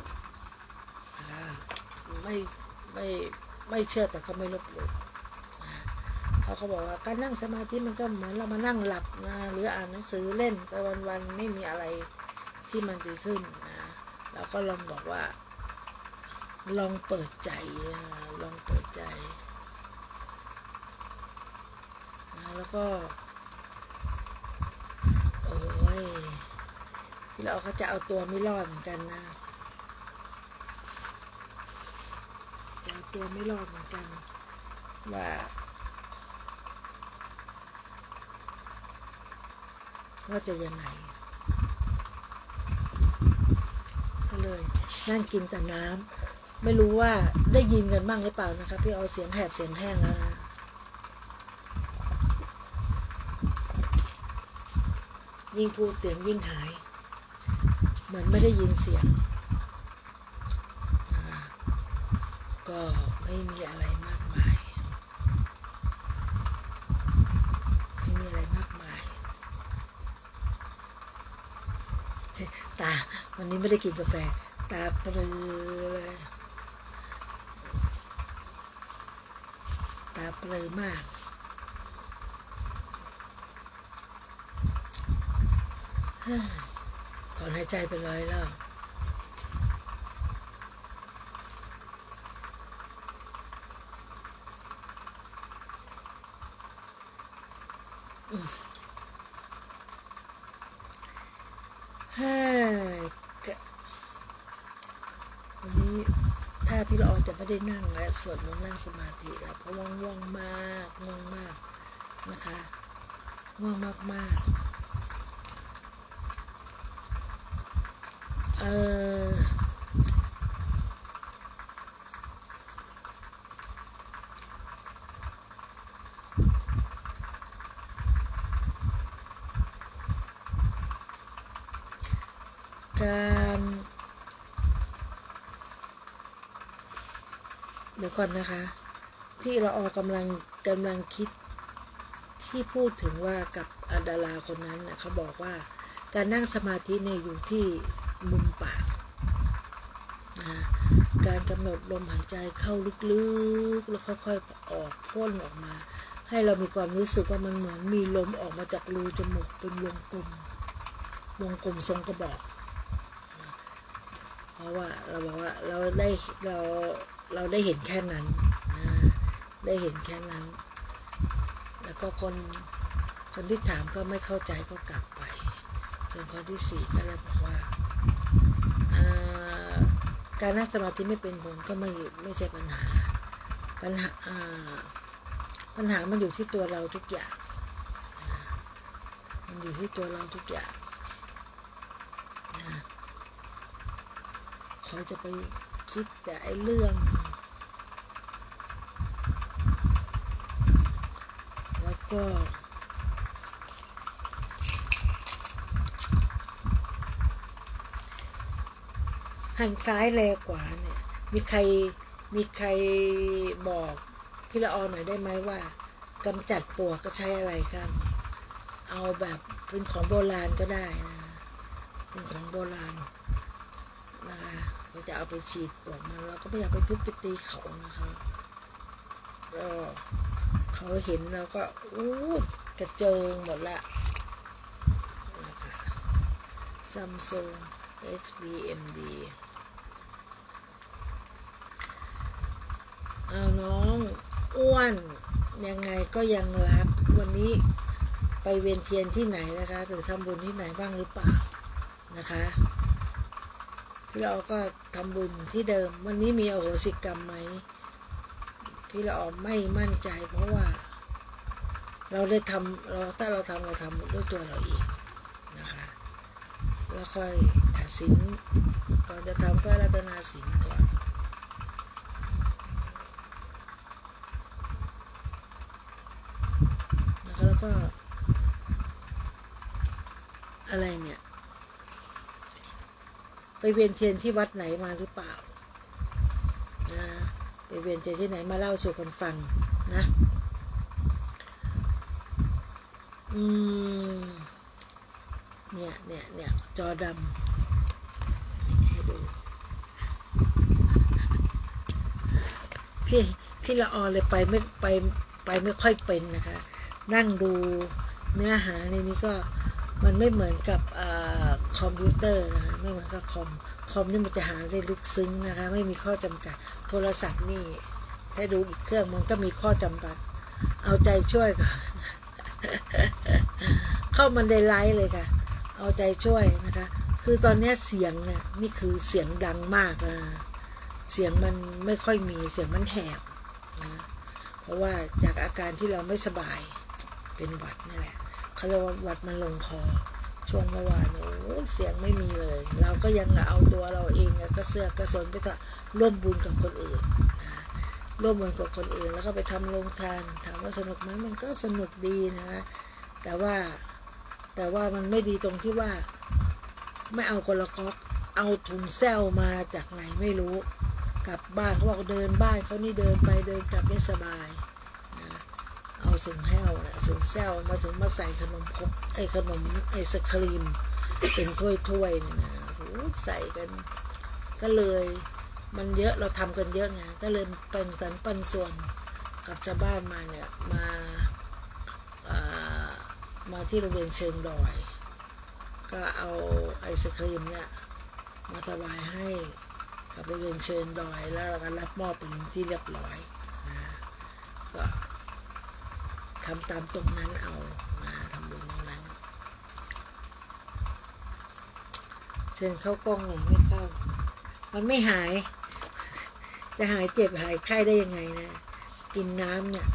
ไม่ไม่ไม่เชื่อแต่ก็ไม่ลบหลู่เขาเขาบอกว่าการนั่งสมาธิมันก็เหมือนเรามานั่งหลับนะหรืออ่านหนังสือเล่นไปวันๆไม่มีอะไรที่มันดีขึ้นนะเราก็ลองบอกว่าลองเปิดใจลองเปิดใจนะแล้วก็โอ้ยที่เราเขาจะเอาตัวไม่รอดเหมือนกันนะจะเอาตัวไม่รอดเหมือนกันว่าว่าจะยังไงก็เลยนั่งกินแต่น้ำไม่รู้ว่าได้ยินกันบ้างหรือเปล่านะคะพี่เอาเสียงแหบเสียงแห้งแล้วนะยิ่งพูดเสียงยิ่งหายเหมือนไม่ได้ยินเสียงก็ไม่มีอะไรมากมายไม่มีอะไรมากมายตาวันนี้ไม่ได้กินกาแฟตาเปลือเลยตาเปลือมากถอนหายใจไปเลยแล้ววันนี้ถ้าพี่ละออจะไม่ได้นั่งและสวดมนต์นั่งสมาธิแล้วเพราะว่าง่วงมากง่วงมากนะคะง่วงมากมากเออการเดี๋ยวก่อนนะคะพี่ละออกำลังกำลังคิดที่พูดถึงว่ากับดาราคนนั้นนะเขาบอกว่าการนั่งสมาธิเนี่ยอยู่ที่มุมปากนะการกำหนดลมหายใจเข้าลึกๆแล้วค่อยๆออกพ่นออกมาให้เรามีความรู้สึกว่ามันเหมือนมีลมออกมาจากรูจมูกเป็นวงกลมวงกลมทรงกระบอกเพราะว่าเราบอกว่าเราได้เราเราได้เห็นแค่นั้นนะได้เห็นแค่นั้นแล้วก็คนคนที่ถามก็ไม่เข้าใจก็กลับไปส่วนคนที่สี่ก็เลยบอกว่าการนั่งสมาธิไม่เป็นผลก็ไม่ไม่ใช่ปัญหาปัญหาปัญหามันอยู่ที่ตัวเราทุกอย่างมันอยู่ที่ตัวเราทุกอย่างนะขอจะไปคิดแต่ไอ้เรื่องแล้วก็หันซ้ายแลกว่าเนี่ยมีใครมีใครบอกพี่ละออหน่อยได้ไหมว่ากำจัดปลวกก็ใช้อะไรกันเอาแบบเป็นของโบราณก็ได้นะเป็นของโบราณนะคะเราจะเอาไปฉีดปลวกมันเราก็ไม่อยากไปทุบไปตีเขานะคะก็เขาเห็นแล้วก็อู้กระเจิงหมดละนะคะ Samsung เอส บี เอ็ม ดี เอาน้องอ้วนยังไงก็ยังรักวันนี้ไปเวียนเทียนที่ไหนนะคะหรือทำบุญที่ไหนบ้างหรือเปล่านะคะพี่เราก็ทำบุญที่เดิมวันนี้มีอโหสิกรรมไหมพี่เราไม่มั่นใจเพราะว่าเราได้ทำเราถ้าเราทำเราทำด้วยตัวเราเองนะคะแล้วค่อยศีลก่อนจะทำก็รัตนาศีลก่อนนะคะแล้วก็อะไรเนี่ยไปเวียนเทียนที่วัดไหนมาหรือเปล่านะไปเวียนเทียนที่ไหนมาเล่าสู่กันฟังนะอืมเนี่ยเนี่ยเนี่ยจอดำให้ดูพี่พี่ละออเลยไปไม่ไปไปไม่ค่อยเป็นนะคะนั่งดูเนื้อหาในนี้ก็มันไม่เหมือนกับคอมพิวเตอร์นะคะไม่เหมือนกับคอมคอมนี่มันจะหาได้ลึกซึ้งนะคะไม่มีข้อจำกัดโทรศัพท์นี่ให้ดูอีกเครื่องมันก็มีข้อจำกัดเอาใจช่วยก่อนเข้ามันได้ไลฟ์เลยค่ะเอาใจช่วยนะคะคือตอนนี้เสียงเนี่ยนี่คือเสียงดังมากนะเสียงมันไม่ค่อยมีเสียงมันแหบนะเพราะว่าจากอาการที่เราไม่สบายเป็นหวัดนี่แหละเขาเรียกว่าหวัดมันลงคอช่วงเมื่อวานโอ้เสียงไม่มีเลยเราก็ยังเอาตัวเราเองก็เสื้อกระสนไปต่อร่วมบุญกับคนอื่นนะร่วมบุญกับคนอื่นแล้วก็ไปทำโรงทานถามว่าสนุกไหมมันก็สนุกดีนะแต่ว่าแต่ว่ามันไม่ดีตรงที่ว่าไม่เอาคนละก๊อกเอาถุงแซลมาจากไหนไม่รู้กลับบ้านเขาบอกเดินบ้านเขานี่เดินไปเดินกลับไม่สบายนะเอาถุงแซลนะถุงแซลมาถึงมาใส่ขนมครกไอ้ขนมไอศครีมเป็นถ้วยๆนี่นะใส่กันก็เลยมันเยอะเราทำกันเยอะไงก็เลยเป็นสันปันส่วนกับชาวบ้านมาเนี่ยมามาที่โรงเรียนเชิงดอยก็เอาไอศครีมเนี่ยมาถวายให้กับโรงเรียนเชิงดอยแล้วเราก็รับมอบเป็นที่เรียบร้อยนะก็ทำตามตรงนั้นเอานะทำบุญตรงนั้นเชิญเข้ากล้องหน่อยไม่เข้ามันไม่หายจะหายเจ็บหายไข้ได้ยังไงนะกินน้ำเนี่ย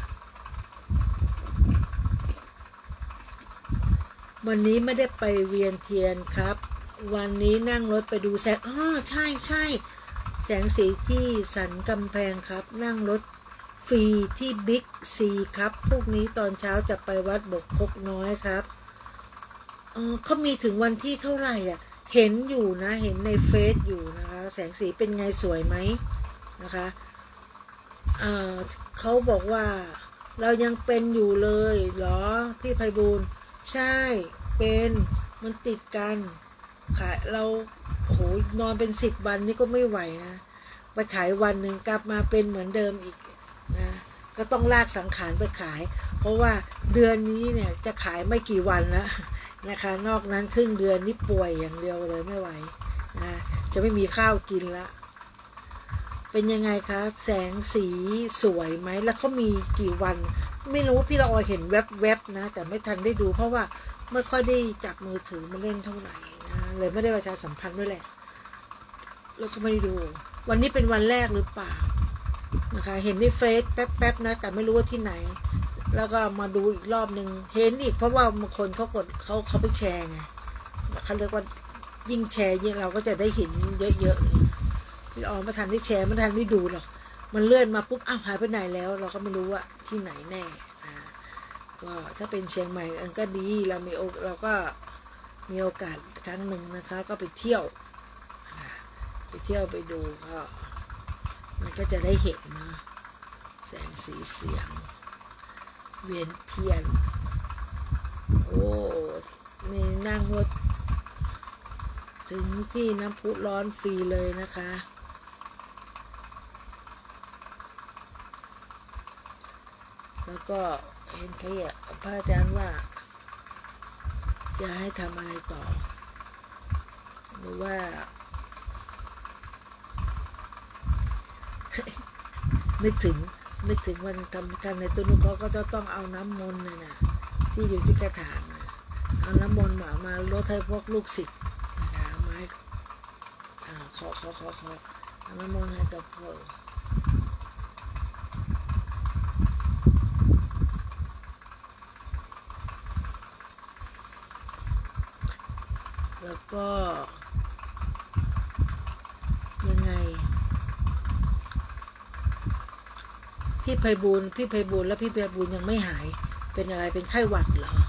วันนี้ไม่ได้ไปเวียนเทียนครับวันนี้นั่งรถไปดูแสงอ๋อใช่ใช่แสงสีที่สันกำแพงครับนั่งรถฟรีที่บิ๊กซีครับพวกนี้ตอนเช้าจะไปวัดบกคกน้อยครับเออเขามีถึงวันที่เท่าไหร่อ่ะเห็นอยู่นะเห็นในเฟซอยู่นะคะแสงสีเป็นไงสวยไหมนะคะเออเขาบอกว่าเรายังเป็นอยู่เลยเหรอพี่ไพบูลย์ใช่เป็นมันติดกันขายเราโหนอนเป็นสิบวันนี่ก็ไม่ไหวนะไปขายวันหนึ่งกลับมาเป็นเหมือนเดิมอีกนะก็ต้องลากสังขารไปขายเพราะว่าเดือนนี้เนี่ยจะขายไม่กี่วันแล้วนะคะนอกนั้นครึ่งเดือนนี่ป่วยอย่างเดียวเลยไม่ไหวนะจะไม่มีข้าวกินละเป็นยังไงคะแสงสีสวยไหมแล้วเขามีกี่วันไม่รู้พี่ละออเห็นแวบๆนะแต่ไม่ทันได้ดูเพราะว่าไม่ค่อยได้จับมือถือมาเล่นเท่าไหร่นะเลยไม่ได้ประชาสัมพันธ์ด้วยแหละแล้วก็ไม่ได้ดูวันนี้เป็นวันแรกหรือเปล่านะคะเห็นในเฟซแป๊บๆนะแต่ไม่รู้ว่าที่ไหนแล้วก็มาดูอีกรอบหนึ่งเห็นอีกเพราะว่าบางคนเขากดเขาเขาไปแชร์ไงเขาเรียกว่ายิ่งแชร์ยิ่งเราก็จะได้เห็นเยอะๆพี่ออมไม่ทันได้แชร์ไม่ทันได้ดูหรอกมันเลื่อนมาปุ๊บอ้าวหายไปไหนแล้วเราก็ไม่รู้ว่าที่ไหนแน่นะก็ถ้าเป็นเชียงใหม่เออก็ดีเรามีเราก็มีโอกาสครั้งหนึ่งนะคะก็ไปเที่ยวไปเที่ยวไปดูก็มันก็จะได้เห็นนะแสงสีเสียงเวียนเทียนโอ้มีนั่งรถถึงที่น้ำพุร้อนฟรีเลยนะคะแล้วก็เห็นพี่พระอาจารย์ว่าจะให้ทำอะไรต่อหรือว่านึกถึงนึกถึงวันทำกันในตัวนู้นเขาก็จะต้องเอาน้ำมนต์น่ะนะที่อยู่ที่กระถางเอาน้ำมนต์มามาลดให้พวกลูกศิษย์นะคะไม้อ่าขอขอขอขอเอาน้ำมนต์ให้กับพวกแล้วก็ยังไงพี่ไพบูลย์พี่ไพบูลย์และพี่ไพบูลย์ยังไม่หายเป็นอะไรเป็นไข้หวัดเหรอ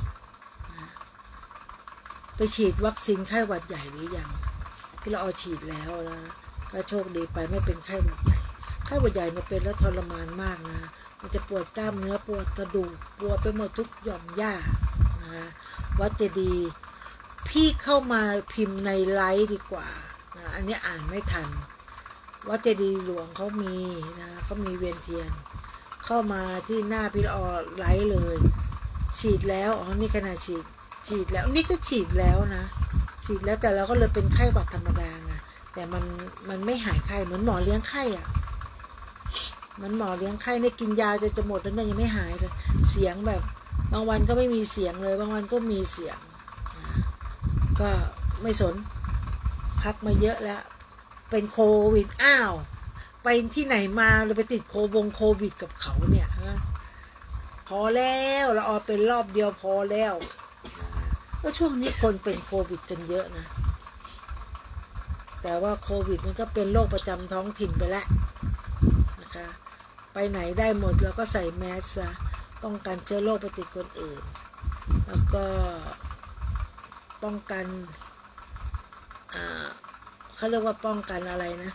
ไปฉีดวัคซีนไข้หวัดใหญ่หรือยังพี่ละออฉีดแล้วนะก็โชคดีไปไม่เป็นไข้หวัดใหญ่ไข้หวัดใหญ่เนี่ยเป็นแล้วทรมานมากนะมันจะปวดกล้ามเนื้อปวดกระดูกปวดไปหมดทุกหย่อมย่านะวัดเจดีย์พี่เข้ามาพิมพ์ในไลฟ์ดีกว่านะอันนี้อ่านไม่ทันวัดเจดีย์หลวงเขามีนะเขามีเวียนเทียนเข้ามาที่หน้าพี่ละออไลฟ์เลยฉีดแล้วอ๋อนี่ขนาดฉีดฉีดแล้วนี่ก็ฉีดแล้วนะฉีดแล้วแต่เราก็เลยเป็นไข้หวัดธรรมดาไงแต่มันมันไม่หายไข้เหมือนหมอเลี้ยงไข้อ่ะมันหมอเลี้ยงไข้เนี่ยกินยาจนจะหมดแล้วเนี่ยยังไม่หายเลยเสียงแบบบางวันก็ไม่มีเสียงเลยบางวันก็มีเสียงก็ไม่สนพักมาเยอะแล้วเป็นโควิดอ้าวไปที่ไหนมาเราไปติดโควงโควิดกับเขาเนี่ยนะพอแล้วเราเอาเป็นรอบเดียวพอแล้วก็ช่วงนี้คนเป็นโควิดกันเยอะนะแต่ว่าโควิดมันก็เป็นโรคประจำท้องถิ่นไปแล้วนะคะไปไหนได้หมดแล้วก็ใส่แมสซะป้องกันเชื้อโรคไปติดคนอื่นแล้วก็ป้องกันอ่าเขาเรียกว่าป้องกันอะไรนะ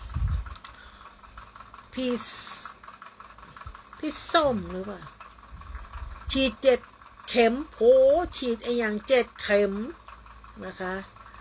พี่พี่ส้มหรือเปล่าฉีดเจ็ดเข็มโหฉีดไอ้อย่างเจ็ดเข็มนะคะ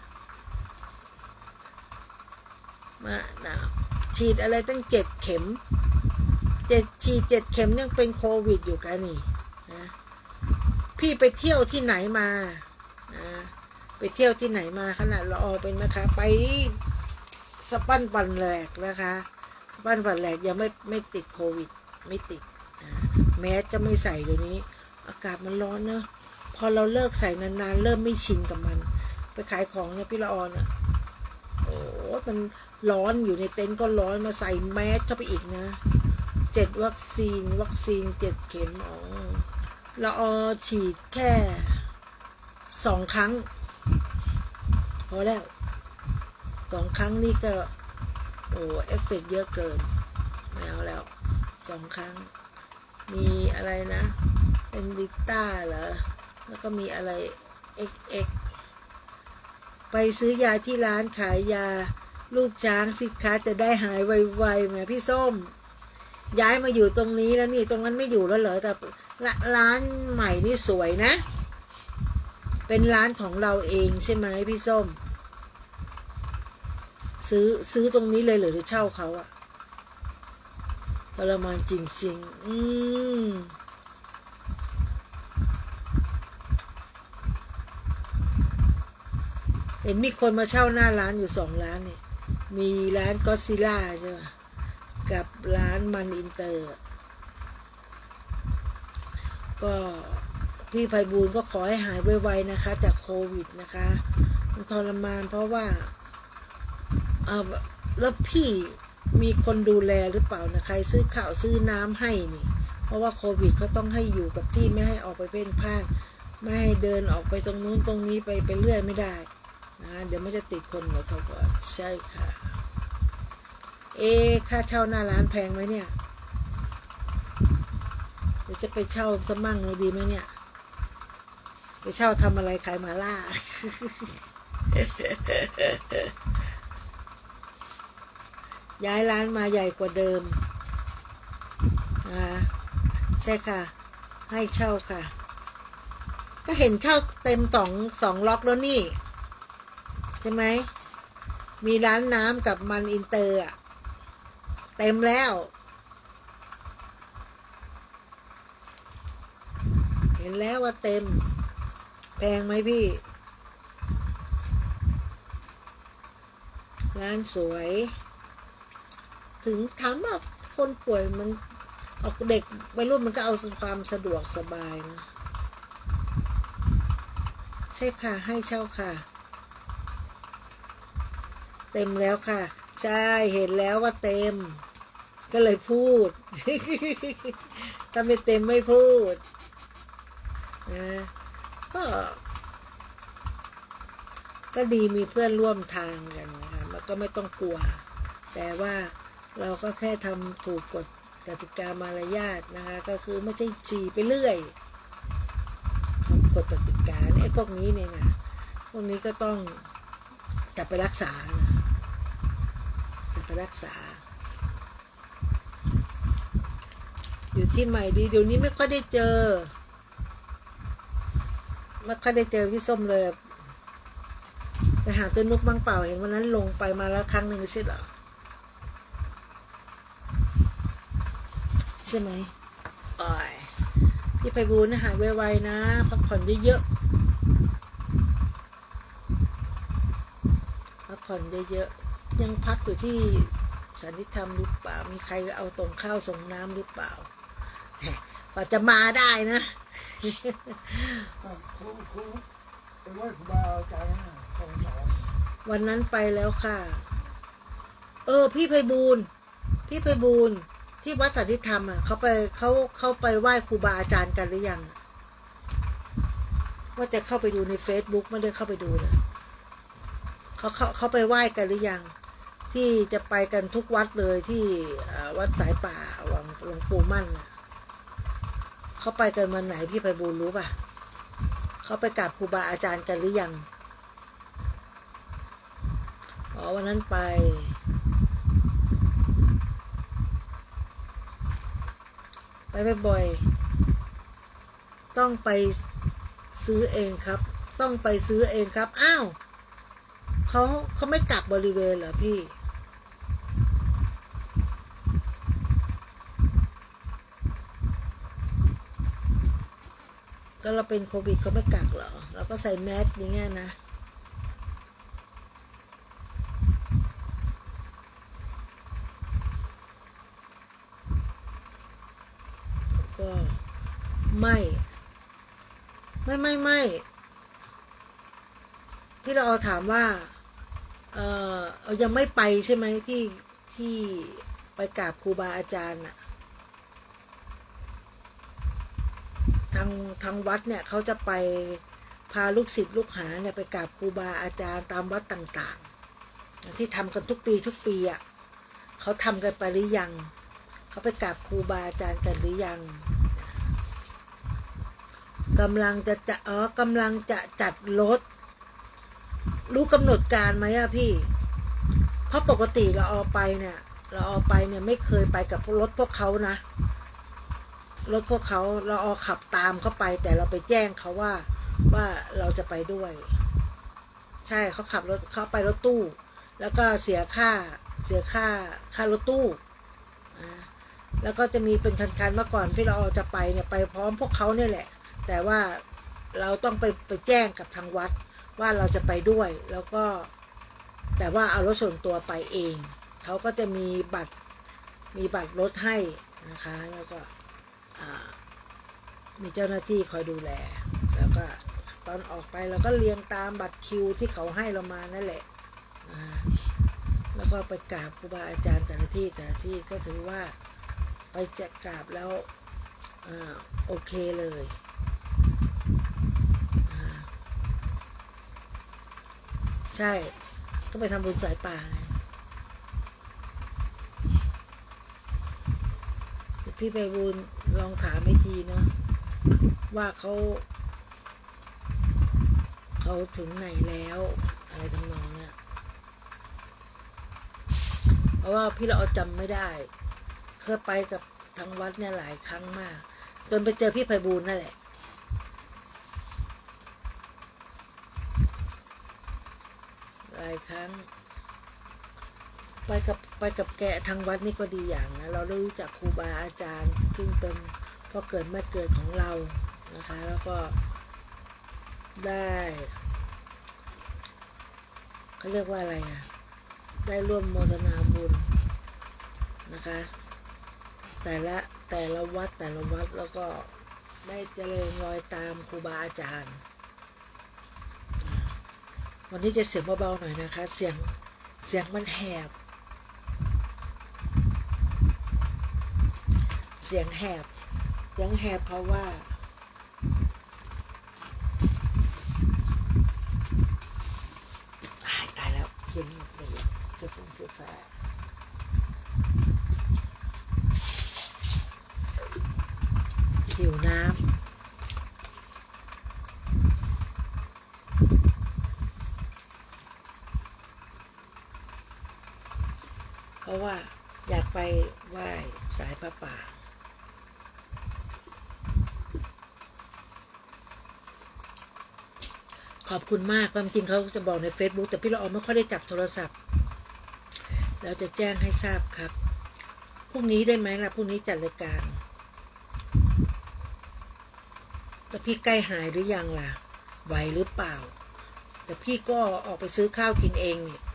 มานะฉีดอะไรตั้งเจ็ดเข็มเจ็ดฉีดเจ็ดเข็มยังเป็นโควิดอยู่กันนี่นะพี่ไปเที่ยวที่ไหนมานะไปเที่ยวที่ไหนมาขนาดเราออเป็นนะคะไปสปันปันแหลกนะคะบ้านปันแหลกยังไม่ไม่ติดโควิดไม่ติดแมสก็ไม่ใส่เดี๋ยวนี้อากาศมันร้อนเนอะพอเราเลิกใส่นานๆเริ่มไม่ชินกับมันไปขายของเนี่ยพี่ละออนอ่ะโอ้มันร้อนอยู่ในเต็นท์ก็ร้อนมาใส่แมสเข้าไปอีกนะเจ็ดวัคซีนวัคซีนเจ็ดเข็มอ๋อละออฉีดแค่สองครั้งพอแล้วสองครั้งนี่ก็โอ้เอฟเฟกต์เยอะเกินไม่เอาแล้วสองครั้งมีอะไรนะเป็นดิต้าเหรอแล้วก็มีอะไร เอ็กซ์ เอ็กซ์ ไปซื้อยาที่ร้านขายยาลูกช้างสิคะจะได้หายไวๆแหมพี่ส้มย้ายมาอยู่ตรงนี้แล้วนี่ตรงนั้นไม่อยู่แล้วเหรอแต่ร้านใหม่นี่สวยนะเป็นร้านของเราเองใช่ไหมพี่ส้มซื้อซื้อตรงนี้เลยหรือเช่าเขาอะทรมานจริงๆอืมเห็นมีคนมาเช่าหน้าร้านอยู่สองร้านเนี่ยมีร้านก็ซิล่าใช่ไหมกับร้านมันอินเตอร์ก็พี่ไพบูลย์ก็ขอให้หายไวๆนะคะจากโควิดนะคะมันทรมานเพราะว่าเออแล้วพี่มีคนดูแลหรือเปล่านะใครซื้อข้าวซื้อน้ำให้นี่เพราะว่าโควิดเขาต้องให้อยู่กับที่ไม่ให้ออกไปเพ่นพ่านไม่ให้เดินออกไปตรงนู้นตรงนี้ไปไปเรื่อยไม่ได้นะเดี๋ยวไม่จะติดคนเหมือนเขาก็ใช่ค่ะเอค่าเช่าหน้าร้านแพงไหมเนี่ยเดี๋ยวจะไปเช่าสมั่งเลยดีไหมเนี่ยไปเช่าทำอะไรขายหมาล่า ย้ายร้านมาใหญ่กว่าเดิมนะใช่ค่ะให้เช่าค่ะก็เห็นเช่าเต็มสองสองล็อกแล้วนี่ใช่ไหมมีร้านน้ำกับมันอินเตอร์อะเต็มแล้วเห็นแล้วว่าเต็มแพงไหมพี่ร้านสวยถึงถามว่าคนป่วยมันออกเด็กวัยรุ่นมันก็เอาความสะดวกสบายนะใช่ค่ะให้เช่าค่ะเต็มแล้วค่ะใช่เห็นแล้วว่าเต็มก็เลยพูด ถ้าไม่เต็มไม่พูดนะก็ก็ดีมีเพื่อนร่วมทางกันนะคะมันก็ไม่ต้องกลัวแต่ว่าเราก็แค่ทำถูกกฎกติกามารยาทนะคะก็คือไม่ใช่ฉี่ไปเรื่อยทำกฎกติกาไอ้พวกนี้เนี่ยนะพวกนี้ก็ต้องจับไปรักษานะจับไปรักษาอยู่ที่ใหม่ดีเดี๋ยวนี้ไม่ค่อยได้เจอไม่ค่อยได้เจอพี่ส้มเลยไปหาตัวนุกบ้างเปล่าเห็นวันนั้นลงไปมาแล้วครั้งหนึ่งไม่ใช่เหรอใช่ไหมอ๋อยพี่ไพบูลย์นะหายไวๆนะพักผ่อนเยอะๆพักผ่อนเยอะๆยังพักอยู่ที่สันนิธรรมหรือเปล่ามีใครเอาส่งข้าวส่งน้ำหรือเปล่ากว่าจะมาได้นะครูครูไปไหว้ครูบาอาจารย์นะของสอนวันนั้นไปแล้วค่ะเออพี่ไพบูลย์พี่ไพบูลย์ที่วัดสันติธรรมอ่ะเขาไปเขาเขาไปไหว้ครูบาอาจารย์กันหรือยังว่าจะเข้าไปดูในเฟซบุ๊กไม่ได้เข้าไปดูเลยเขาเขาเขาไปไหว้กันหรือยังที่จะไปกันทุกวัดเลยที่วัดสายป่าหลวงหลวงปู่มั่นเขาไปกันวันไหนพี่ไพบูลย์รู้ป่ะเขาไปกราบครูบาอาจารย์กันหรือยังอ๋อวันนั้นไปไปบ่อยๆต้องไปซื้อเองครับต้องไปซื้อเองครับอ้าวเขาเขาไม่กักบริเวณเหรอพี่ก็เราเป็นโควิดเขาไม่กักเหรอเราก็ใส่แมสอย่างเงี้ยนะก็ไม่ไม่ไม่ไม่ที่เราเอาถามว่าเออเอายังไม่ไปใช่ไหมที่ที่ไปกราบครูบาอาจารย์น่ะทางทางวัดเนี่ยเขาจะไปพาลูกศิษย์ลูกหาเนี่ยไปกราบครูบาอาจารย์ตามวัดต่างๆที่ทำกันทุกปีทุกปีอ่ะเขาทำกันไปหรือยังเขาไปกราบครูบาอาจารย์กันหรือยังกำลังจะจะอ๋อกำลังจะจัดรถรู้กำหนดการไหมอะพี่เพราะปกติเราเอาไปเนี่ยเราเอาไปเนี่ยไม่เคยไปกับรถพวกเขานะรถพวกเขาเราเอาขับตามเขาไปแต่เราไปแจ้งเขาว่าว่าเราจะไปด้วยใช่เขาขับรถเขาไปรถตู้แล้วก็เสียค่าเสียค่าค่ารถตู้อ่าแล้วก็จะมีเป็นคันๆเมื่อก่อนที่เราจะไปเนี่ยไปพร้อมพวกเขาเนี่ยแหละแต่ว่าเราต้องไปไปแจ้งกับทางวัดว่าเราจะไปด้วยแล้วก็แต่ว่าเอารถส่วนตัวไปเองเขาก็จะมีบัตรมีบัตรรถให้นะคะแล้วก็มีเจ้าหน้าที่คอยดูแลแล้วก็ตอนออกไปเราก็เรียงตามบัตรคิวที่เขาให้เรามานั่นแหละแล้วก็ไปกราบครูบาอาจารย์แต่ละที่แต่ละที่ก็ถือว่าไปจะกราบแล้วโอเคเลยใช่ก็ไปทำบุญสายป่าไงพี่ไพบูลย์ลองถามให้ทีเนาะว่าเขาเขาถึงไหนแล้วอะไรทำนองเนี้ยเพราะว่าพี่เราจำไม่ได้เคยไปกับทางวัดเนี่ยหลายครั้งมากจนไปเจอพี่ไพบูลย์นั่นแหละหลายครั้งไปกับไปกับแกทางวัดนี่ก็ดีอย่างนะเราได้รู้จักครูบาอาจารย์ซึ่งเป็นพ่อเกิดแม่เกิดของเรานะคะแล้วก็ได้เขาเรียกว่าอะไรอ่ะได้ร่วมโมทนาบุญนะคะแต่ละแต่ละวัดแต่ละวัดแล้วก็ได้เจริญรอยตามครูบาอาจารย์วันนี้จะเสียงเบาๆหน่อยนะคะเสียงเสียงมันแหบเสียงแหบเสียงแหบเพราะว่าตายแล้วเย็นหมดเลยเสื้อผงเสื้อผ้าหิวน้ำเพราะว่าอยากไปไหว้สายพระป่าขอบคุณมากความจริงเขาจะบอกใน Facebook แต่พี่ละออไม่ค่อยได้จับโทรศัพท์แล้วจะแจ้งให้ทราบครับพรุ่งนี้ได้ไหมล่ะพรุ่งนี้จัดรายการแต่พี่ใกล้หายหรือยังล่ะไหวหรือเปล่าแต่พี่ก็ออกไปซื้อข้าวกินเองเนี่ย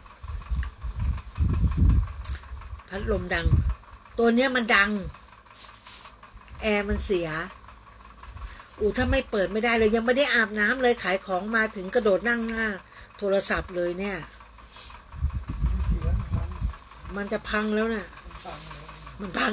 พัดลมดังตัวเนี้ยมันดังแอร์มันเสียอูถ้าไม่เปิดไม่ได้เลยยังไม่ได้อาบน้ำเลยขายของมาถึงกระโดดนั่งหน้าโทรศัพท์เลยเนี่ยเสียงพังมันจะพังแล้วน่ะพังเลยมันพัง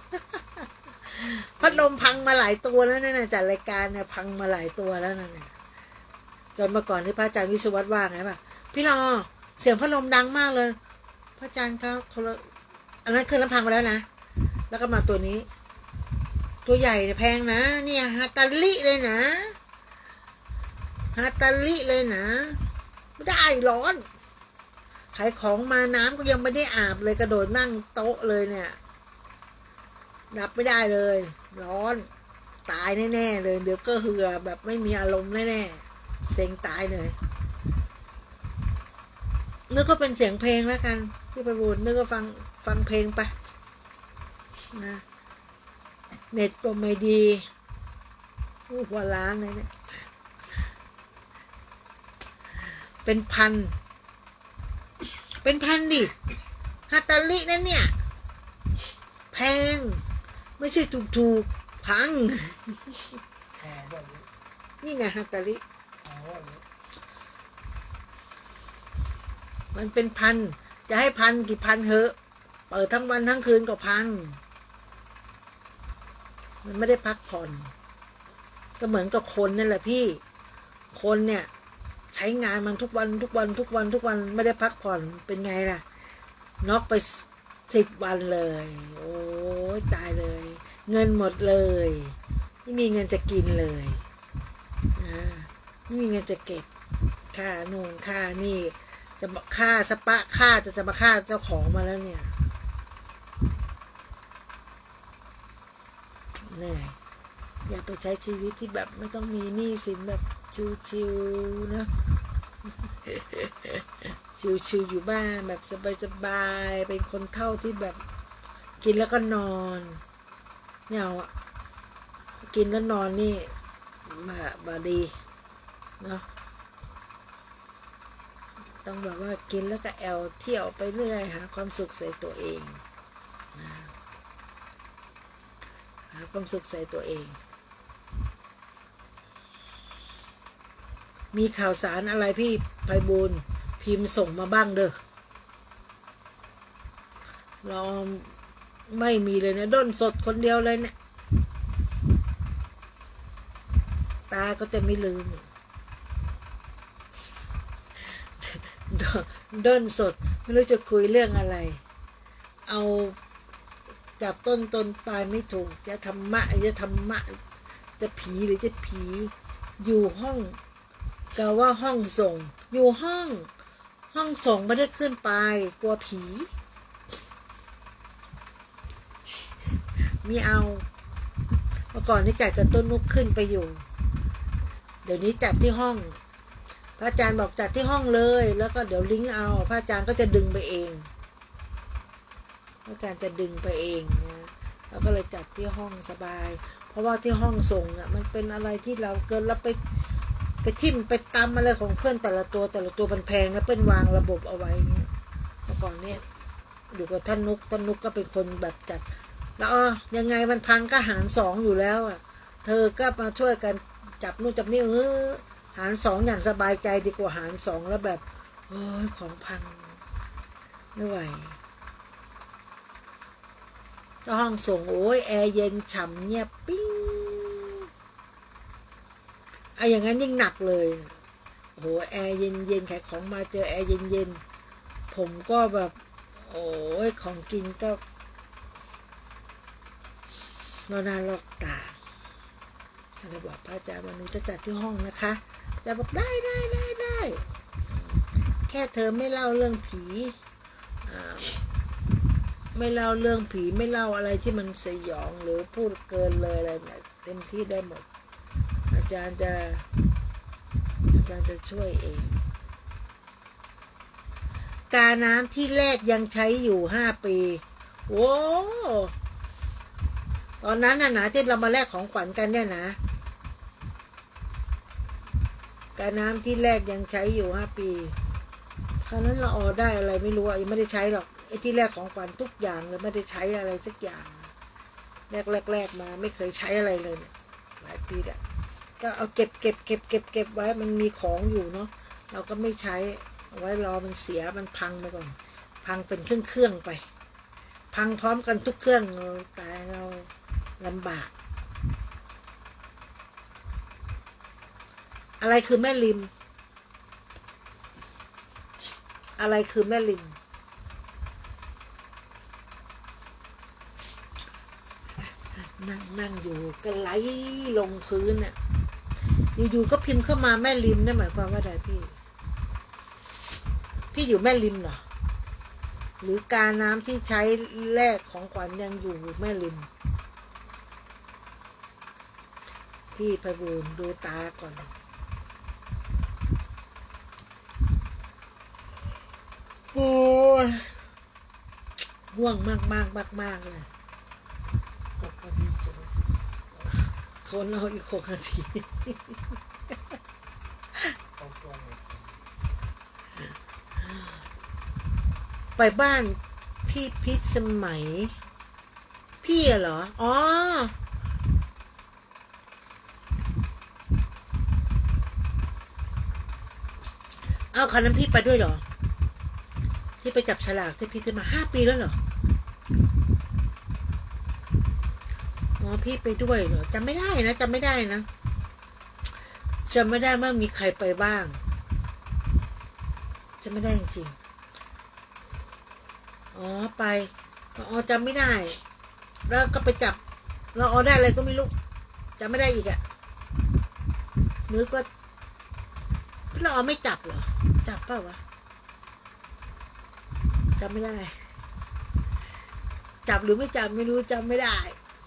พัดลมพังมาหลายตัวแล้วเนี่ยจัดรายการเนี่ยพังมาหลายตัวแล้วนะเนี่ยจนเมื่อก่อนที่พระอาจารย์วิศวัตว่าไงป่ะพี่รอเสียงพัดลมดังมากเลยพระอาจารย์ครับโทรอันนั้นเครื่องน้ำพังไปแล้วนะแล้วก็มาตัวนี้ตัวใหญ่เนี่ยแพงนะเนี่ยฮาตาลิเลยนะฮาตาลิเลยนะไม่ได้ร้อนขายของมาน้ำก็ยังไม่ได้อาบเลยกระโดดนั่งโต๊ะเลยเนี่ยดับไม่ได้เลยร้อนตายแน่ๆเลยเดี๋ยวก็เหือแบบไม่มีอารมณ์แน่ๆเซ็งตายเลยนึกก็เป็นเสียงเพลงแล้วกันที่ไปบูนนึกก็ฟังฟังเพลงไปนะเน็ตก็ไม่ดีหัวล้านเลยเนี่ยเป็นพันเป็นพันดิฮาตาลินั่นเนี่ยแพงไม่ใช่ถูกๆพังหาว่าเลยนี่ไงฮาตาลิหาว่าเลยมันเป็นพันจะให้พันกี่พันเหอะเปิดทั้งวันทั้งคืนก็พังมันไม่ได้พักผ่อนก็เหมือนกับคนนั่นแหละพี่คนเนี่ยใช้งานมันทุกวันทุกวันทุกวันทุกวันไม่ได้พักผ่อนเป็นไงล่ะน็อกไปสิบวันเลยโอ้ยตายเลยเงินหมดเลยไม่มีเงินจะกินเลยนะไม่มีเงินจะเก็บค่าโน่นค่านี่จะฆ่าสปะฆ่าจะจะมาฆ่าเจ้าของมาแล้วเนี่ยเหนื่อยอยากไปใช้ชีวิตที่แบบไม่ต้องมีหนี้สินแบบชิวๆนะชิวๆอยู่บ้านแบบสบายๆเป็นคนเฒ่าที่แบบกินแล้วก็นอนเนี่ยเอาอะกินแล้วนอนนี่มาบาดีเนาะต้องแบบว่ากินแล้วก็แอลเที่ยวไปเรื่อยหาความสุขใส่ตัวเองนะหาความสุขใส่ตัวเองมีข่าวสารอะไรพี่ไพบูลย์พิมพ์ส่งมาบ้างเด้อเราไม่มีเลยนะด้นสดคนเดียวเลยเนี่ยตาก็จะไม่ลืมด้นสดไม่รู้จะคุยเรื่องอะไรเอาจับต้นตนปลายไม่ถูกจะธรรมะจะธรรมะจะผีหรือจะผีอยู่ห้องกะว่าห้องส่งอยู่ห้องห้องส่งไม่ได้ขึ้นไปกลัวผีมีเอาเมื่อก่อนที่จัดกับต้นนุกขึ้นไปอยู่เดี๋ยวนี้จัดที่ห้องพระอาจารย์บอกจัดที่ห้องเลยแล้วก็เดี๋ยวลิงก์เอาพระอาจารย์ก็จะดึงไปเองพระอาจารย์จะดึงไปเองนะแล้วก็เลยจัดที่ห้องสบายเพราะว่าที่ห้องส่งอ่ะมันเป็นอะไรที่เราเกินแล้วไปไปทิ่มไปตำอะไรของเพื่อนแต่ละตัวแต่ละตัวมันแพงนะเป็นวางระบบเอาไว้เนี่ยเมื่อก่อนเนี่ยอยู่กับท่านนุกท่านนุกก็เป็นคนแบบจัดแล้วอ๋อยังไงมันพังก็หารสองอยู่แล้วอ่ะเธอก็มาช่วยกันจับนู่นจับนี่เออหารสองอย่างสบายใจดีกว่าหารสองแล้วแบบโอ้ยของพังไม่ไหวก็ห้องส่งโอ้ยแอร์เย็นฉ่ำเงียบปิ้งไอ้อย่างนั้นยิ่งหนักเลยโอ้โหแอร์เย็นเย็นขายของมาเจอแอร์เย็นเย็นผมก็แบบโอ้ยของกินก็นอนนานหลอกตาก็เลยบอกพระอาจารย์วันนี้จะจัดที่ห้องนะคะจะบอกได้ได้ได้ได้แค่เธอไม่เล่าเรื่องผีไม่เล่าเรื่องผีไม่เล่าอะไรที่มันสยองหรือพูดเกินเลยอะไรเนี่ยเต็มที่ได้หมดอาจารย์จะอาอาจารย์จะช่วยเองกาน้ำที่แรกยังใช้อยู่ห้าปีโอ้ตอนนั้นน่ะนะที่เรามาแลกของขวัญกันเนี่ยนะกาน้ำที่แรกยังใช้อยู่ห้าปีคราวนั้นเราออได้อะไรไม่รู้ยังไม่ได้ใช้หรอกไอ้ที่แรกของขวัญทุกอย่างเลยไม่ได้ใช้อะไรสักอย่างแรกแรกแรกมาไม่เคยใช้อะไรเลยเนี่ยหลายปีแล้วก็เอาเก็บเก็บเก็บเก็บเก็บไว้มันมีของอยู่เนาะเราก็ไม่ใช้เอาไว้รอมันเสียมันพังไปก่อนพังเป็นเครื่องเครื่องไปพังพร้อมกันทุกเครื่องตายเราลำบากอะไรคือแม่ริมอะไรคือแม่ริมนั่งนั่งอยู่ก็ไหลลงพื้นน่ะอยู่ๆก็พิมพ์เข้ามาแม่ริมนั่นหมายความว่าอะไรพี่พี่อยู่แม่ริมเหรอหรือการน้ำที่ใช้แลกของขวัญยังอยู่แม่ริมพี่ไพบูลย์ดูตาก่อนโอ้ยง่วงมากมากมากมากเลยหกนาทีเจ็ดนาทีทนเอาอีกหกนาทีเอาตรงเลยไปบ้านพี่พิษสมัยพี่เหรออ๋อเอาคันนั้นพี่ไปด้วยเหรอที่ไปจับฉลากที่พี่ซื้อมาห้าปีแล้วเหรออ๋อพี่ไปด้วยเหรอจำไม่ได้นะจำไม่ได้นะจำไม่ได้ว่ามีใครไปบ้างจำไม่ได้จริงๆอ๋อไปอ๋อจำไม่ได้แล้วก็ไปจับเราอ๋อได้อะไรก็ไม่รู้จำไม่ได้อีกอะนึกว่าพี่เราอ๋อไม่จับเหรอจับเปล่าวะจำไม่ได้จับหรือไม่จับไม่รู้จำไม่ได้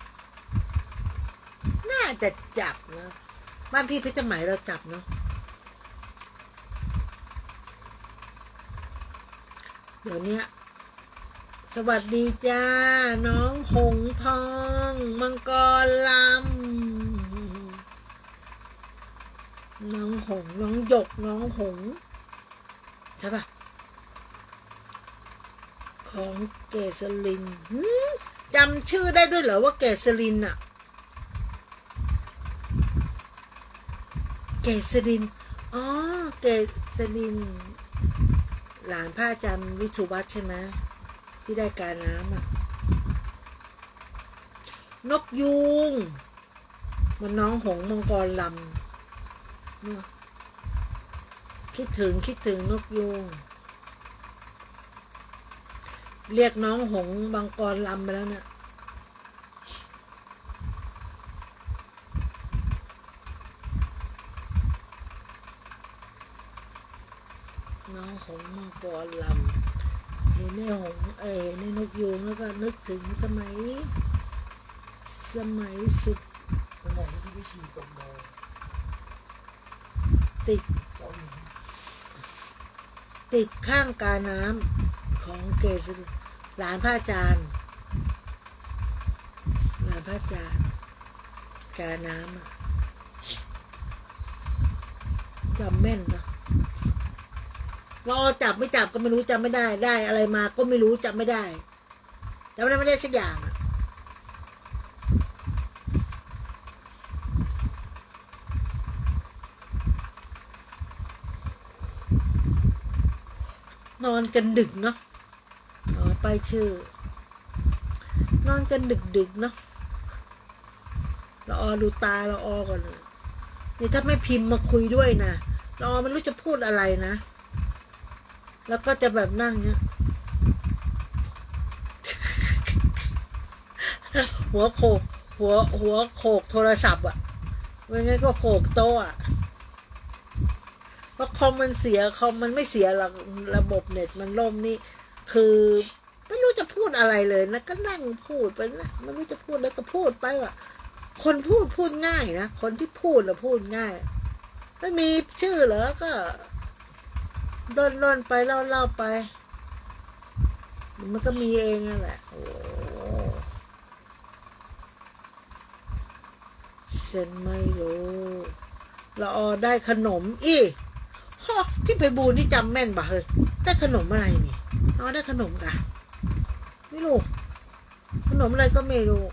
น่าจะจับนะบ้านพี่พิษสมัยเราจับเนาะเดี๋ยวนี้สวัสดีจ้าน้องหงทองมังกรลำน้องหงน้องหยกน้องหงใช่ปะของเกษรินจำชื่อได้ด้วยเหรอว่าเกษรินอะเกษรินอ๋อเกษรินหลานพระอาจารย์วิชุวัฒน์ใช่ไหมที่ได้การน้ำอะนกยูงมันน้องหงมังกรลำคิดถึงคิดถึงนกยูงเรียกน้องหงมังกรลำไปแล้วเนี่ยน้องหงมังกรลำเห็นในหงเอ๋ในนกยูงแล้วก็นึกถึงสมัยสมัยสุดสมัยที่วิชีตกมาติดเสาหินติดข้างกาน้ำของเกษรินหลานพระอาจารย์หลานพระอาจารย์กาน้ำอะจำแม่นปะเราจับไม่จับก็ไม่รู้จำไม่ได้ได้อะไรมาก็ไม่รู้จำไม่ได้จำไม่ได้ไม่ได้สักอย่างอะนอนกันดึกเนาะอ๋อไปชื่อนอนกันดึกดึกเนาะเราออดูตาเราออก่อนนี่ถ้าไม่พิมพ์มาคุยด้วยนะเราออไม่รู้จะพูดอะไรนะแล้วก็จะแบบนั่งเนี้ยหัวโขกหัวหัวโขกโทรศัพท์อ่ะไม่งั้นก็โขกโต๊ะอ่ะเพราะคอมมันเสียคอมมันไม่เสียหรอกระบบเน็ตมันล่มนี่คือไม่รู้จะพูดอะไรเลยนะก็นั่งพูดไปนะไม่รู้จะพูดแล้วก็พูดไปว่ะคนพูดพูดง่ายนะคนที่พูดแล้วพูดง่ายไม่มีชื่อเหรอก็ด้นด้นไปเล่าเล่าไปมันก็มีเองนั่นแหละโอ้เซนไม่รู้เราออได้ขนมอีฮะพี่ไปบูนี่จำแม่นบ่เฮ้ยได้ขนมอะไรนี่อ๋อได้ขนมกะไม่รู้ขนมอะไรก็ไม่รู้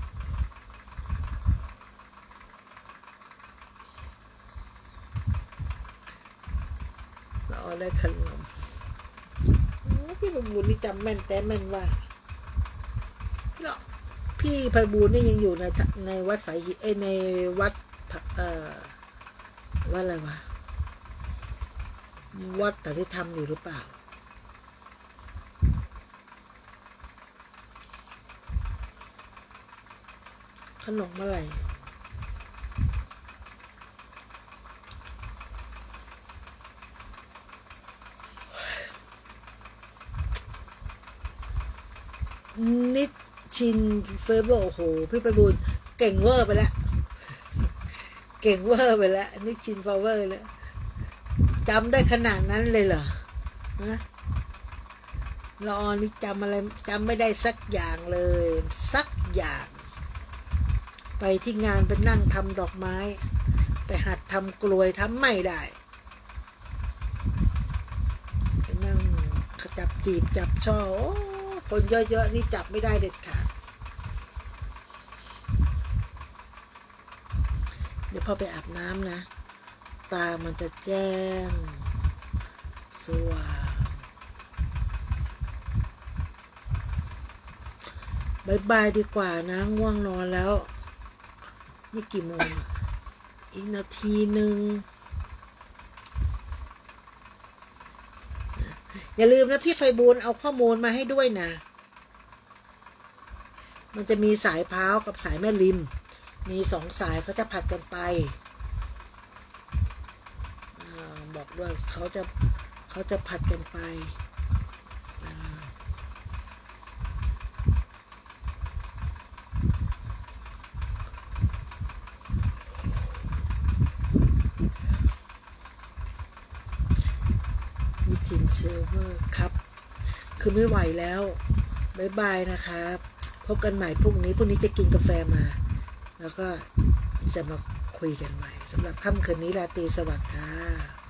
เราออได้ขนมพี่ไปบูนี่จำแม่นแต่แม่นว่าเนาะพี่ไพบูลย์นี่ยังอยู่ในในวัดฝายหินเอ้ในวัดเอ่อวัดอะไรวะวัดปฏิธรรมอยู่หรือเปล่าขนมอะไรนิชินเฟเวอร์โอ้โหพี่ไพบูลย์เก่งเวอร์ไปแล้วเก่งเวอร์ไปแล้วนิชินเฟเวอร์แล้วจำได้ขนาดนั้นเลยเหรอนะรอนี่จำอะไรจำไม่ได้สักอย่างเลยสักอย่างไปที่งานไปนั่งทำดอกไม้ไปหัดทำกลวยทำไม่ได้ไปนั่งจับจีบจับช่อคนเยอะๆนี่จับไม่ได้เด็ดขาดเดี๋ยวพอไปอาบน้ำนะตามันจะแจ้งสว่างบายบายดีกว่านะง่วงนอนแล้วนี่กี่โมงอีกนาทีหนึ่งอย่าลืมนะพี่ไพบูลย์เอาข้อมูลมาให้ด้วยนะมันจะมีสายพร้าวกับสายแม่ริมมีสองสายเขาจะผัดกันไปบอกด้วยเขาจะเขาจะผัดกันไปวิทินเซิร์ฟเวอร์ครับคือไม่ไหวแล้วบ๊ายบายนะครับพบกันใหม่พรุ่งนี้พรุ่งนี้จะกินกาแฟมาแล้วก็จะมาคุยกันใหม่สำหรับค่ำคืนนี้ราตรีสวัสดิ์ค่ะ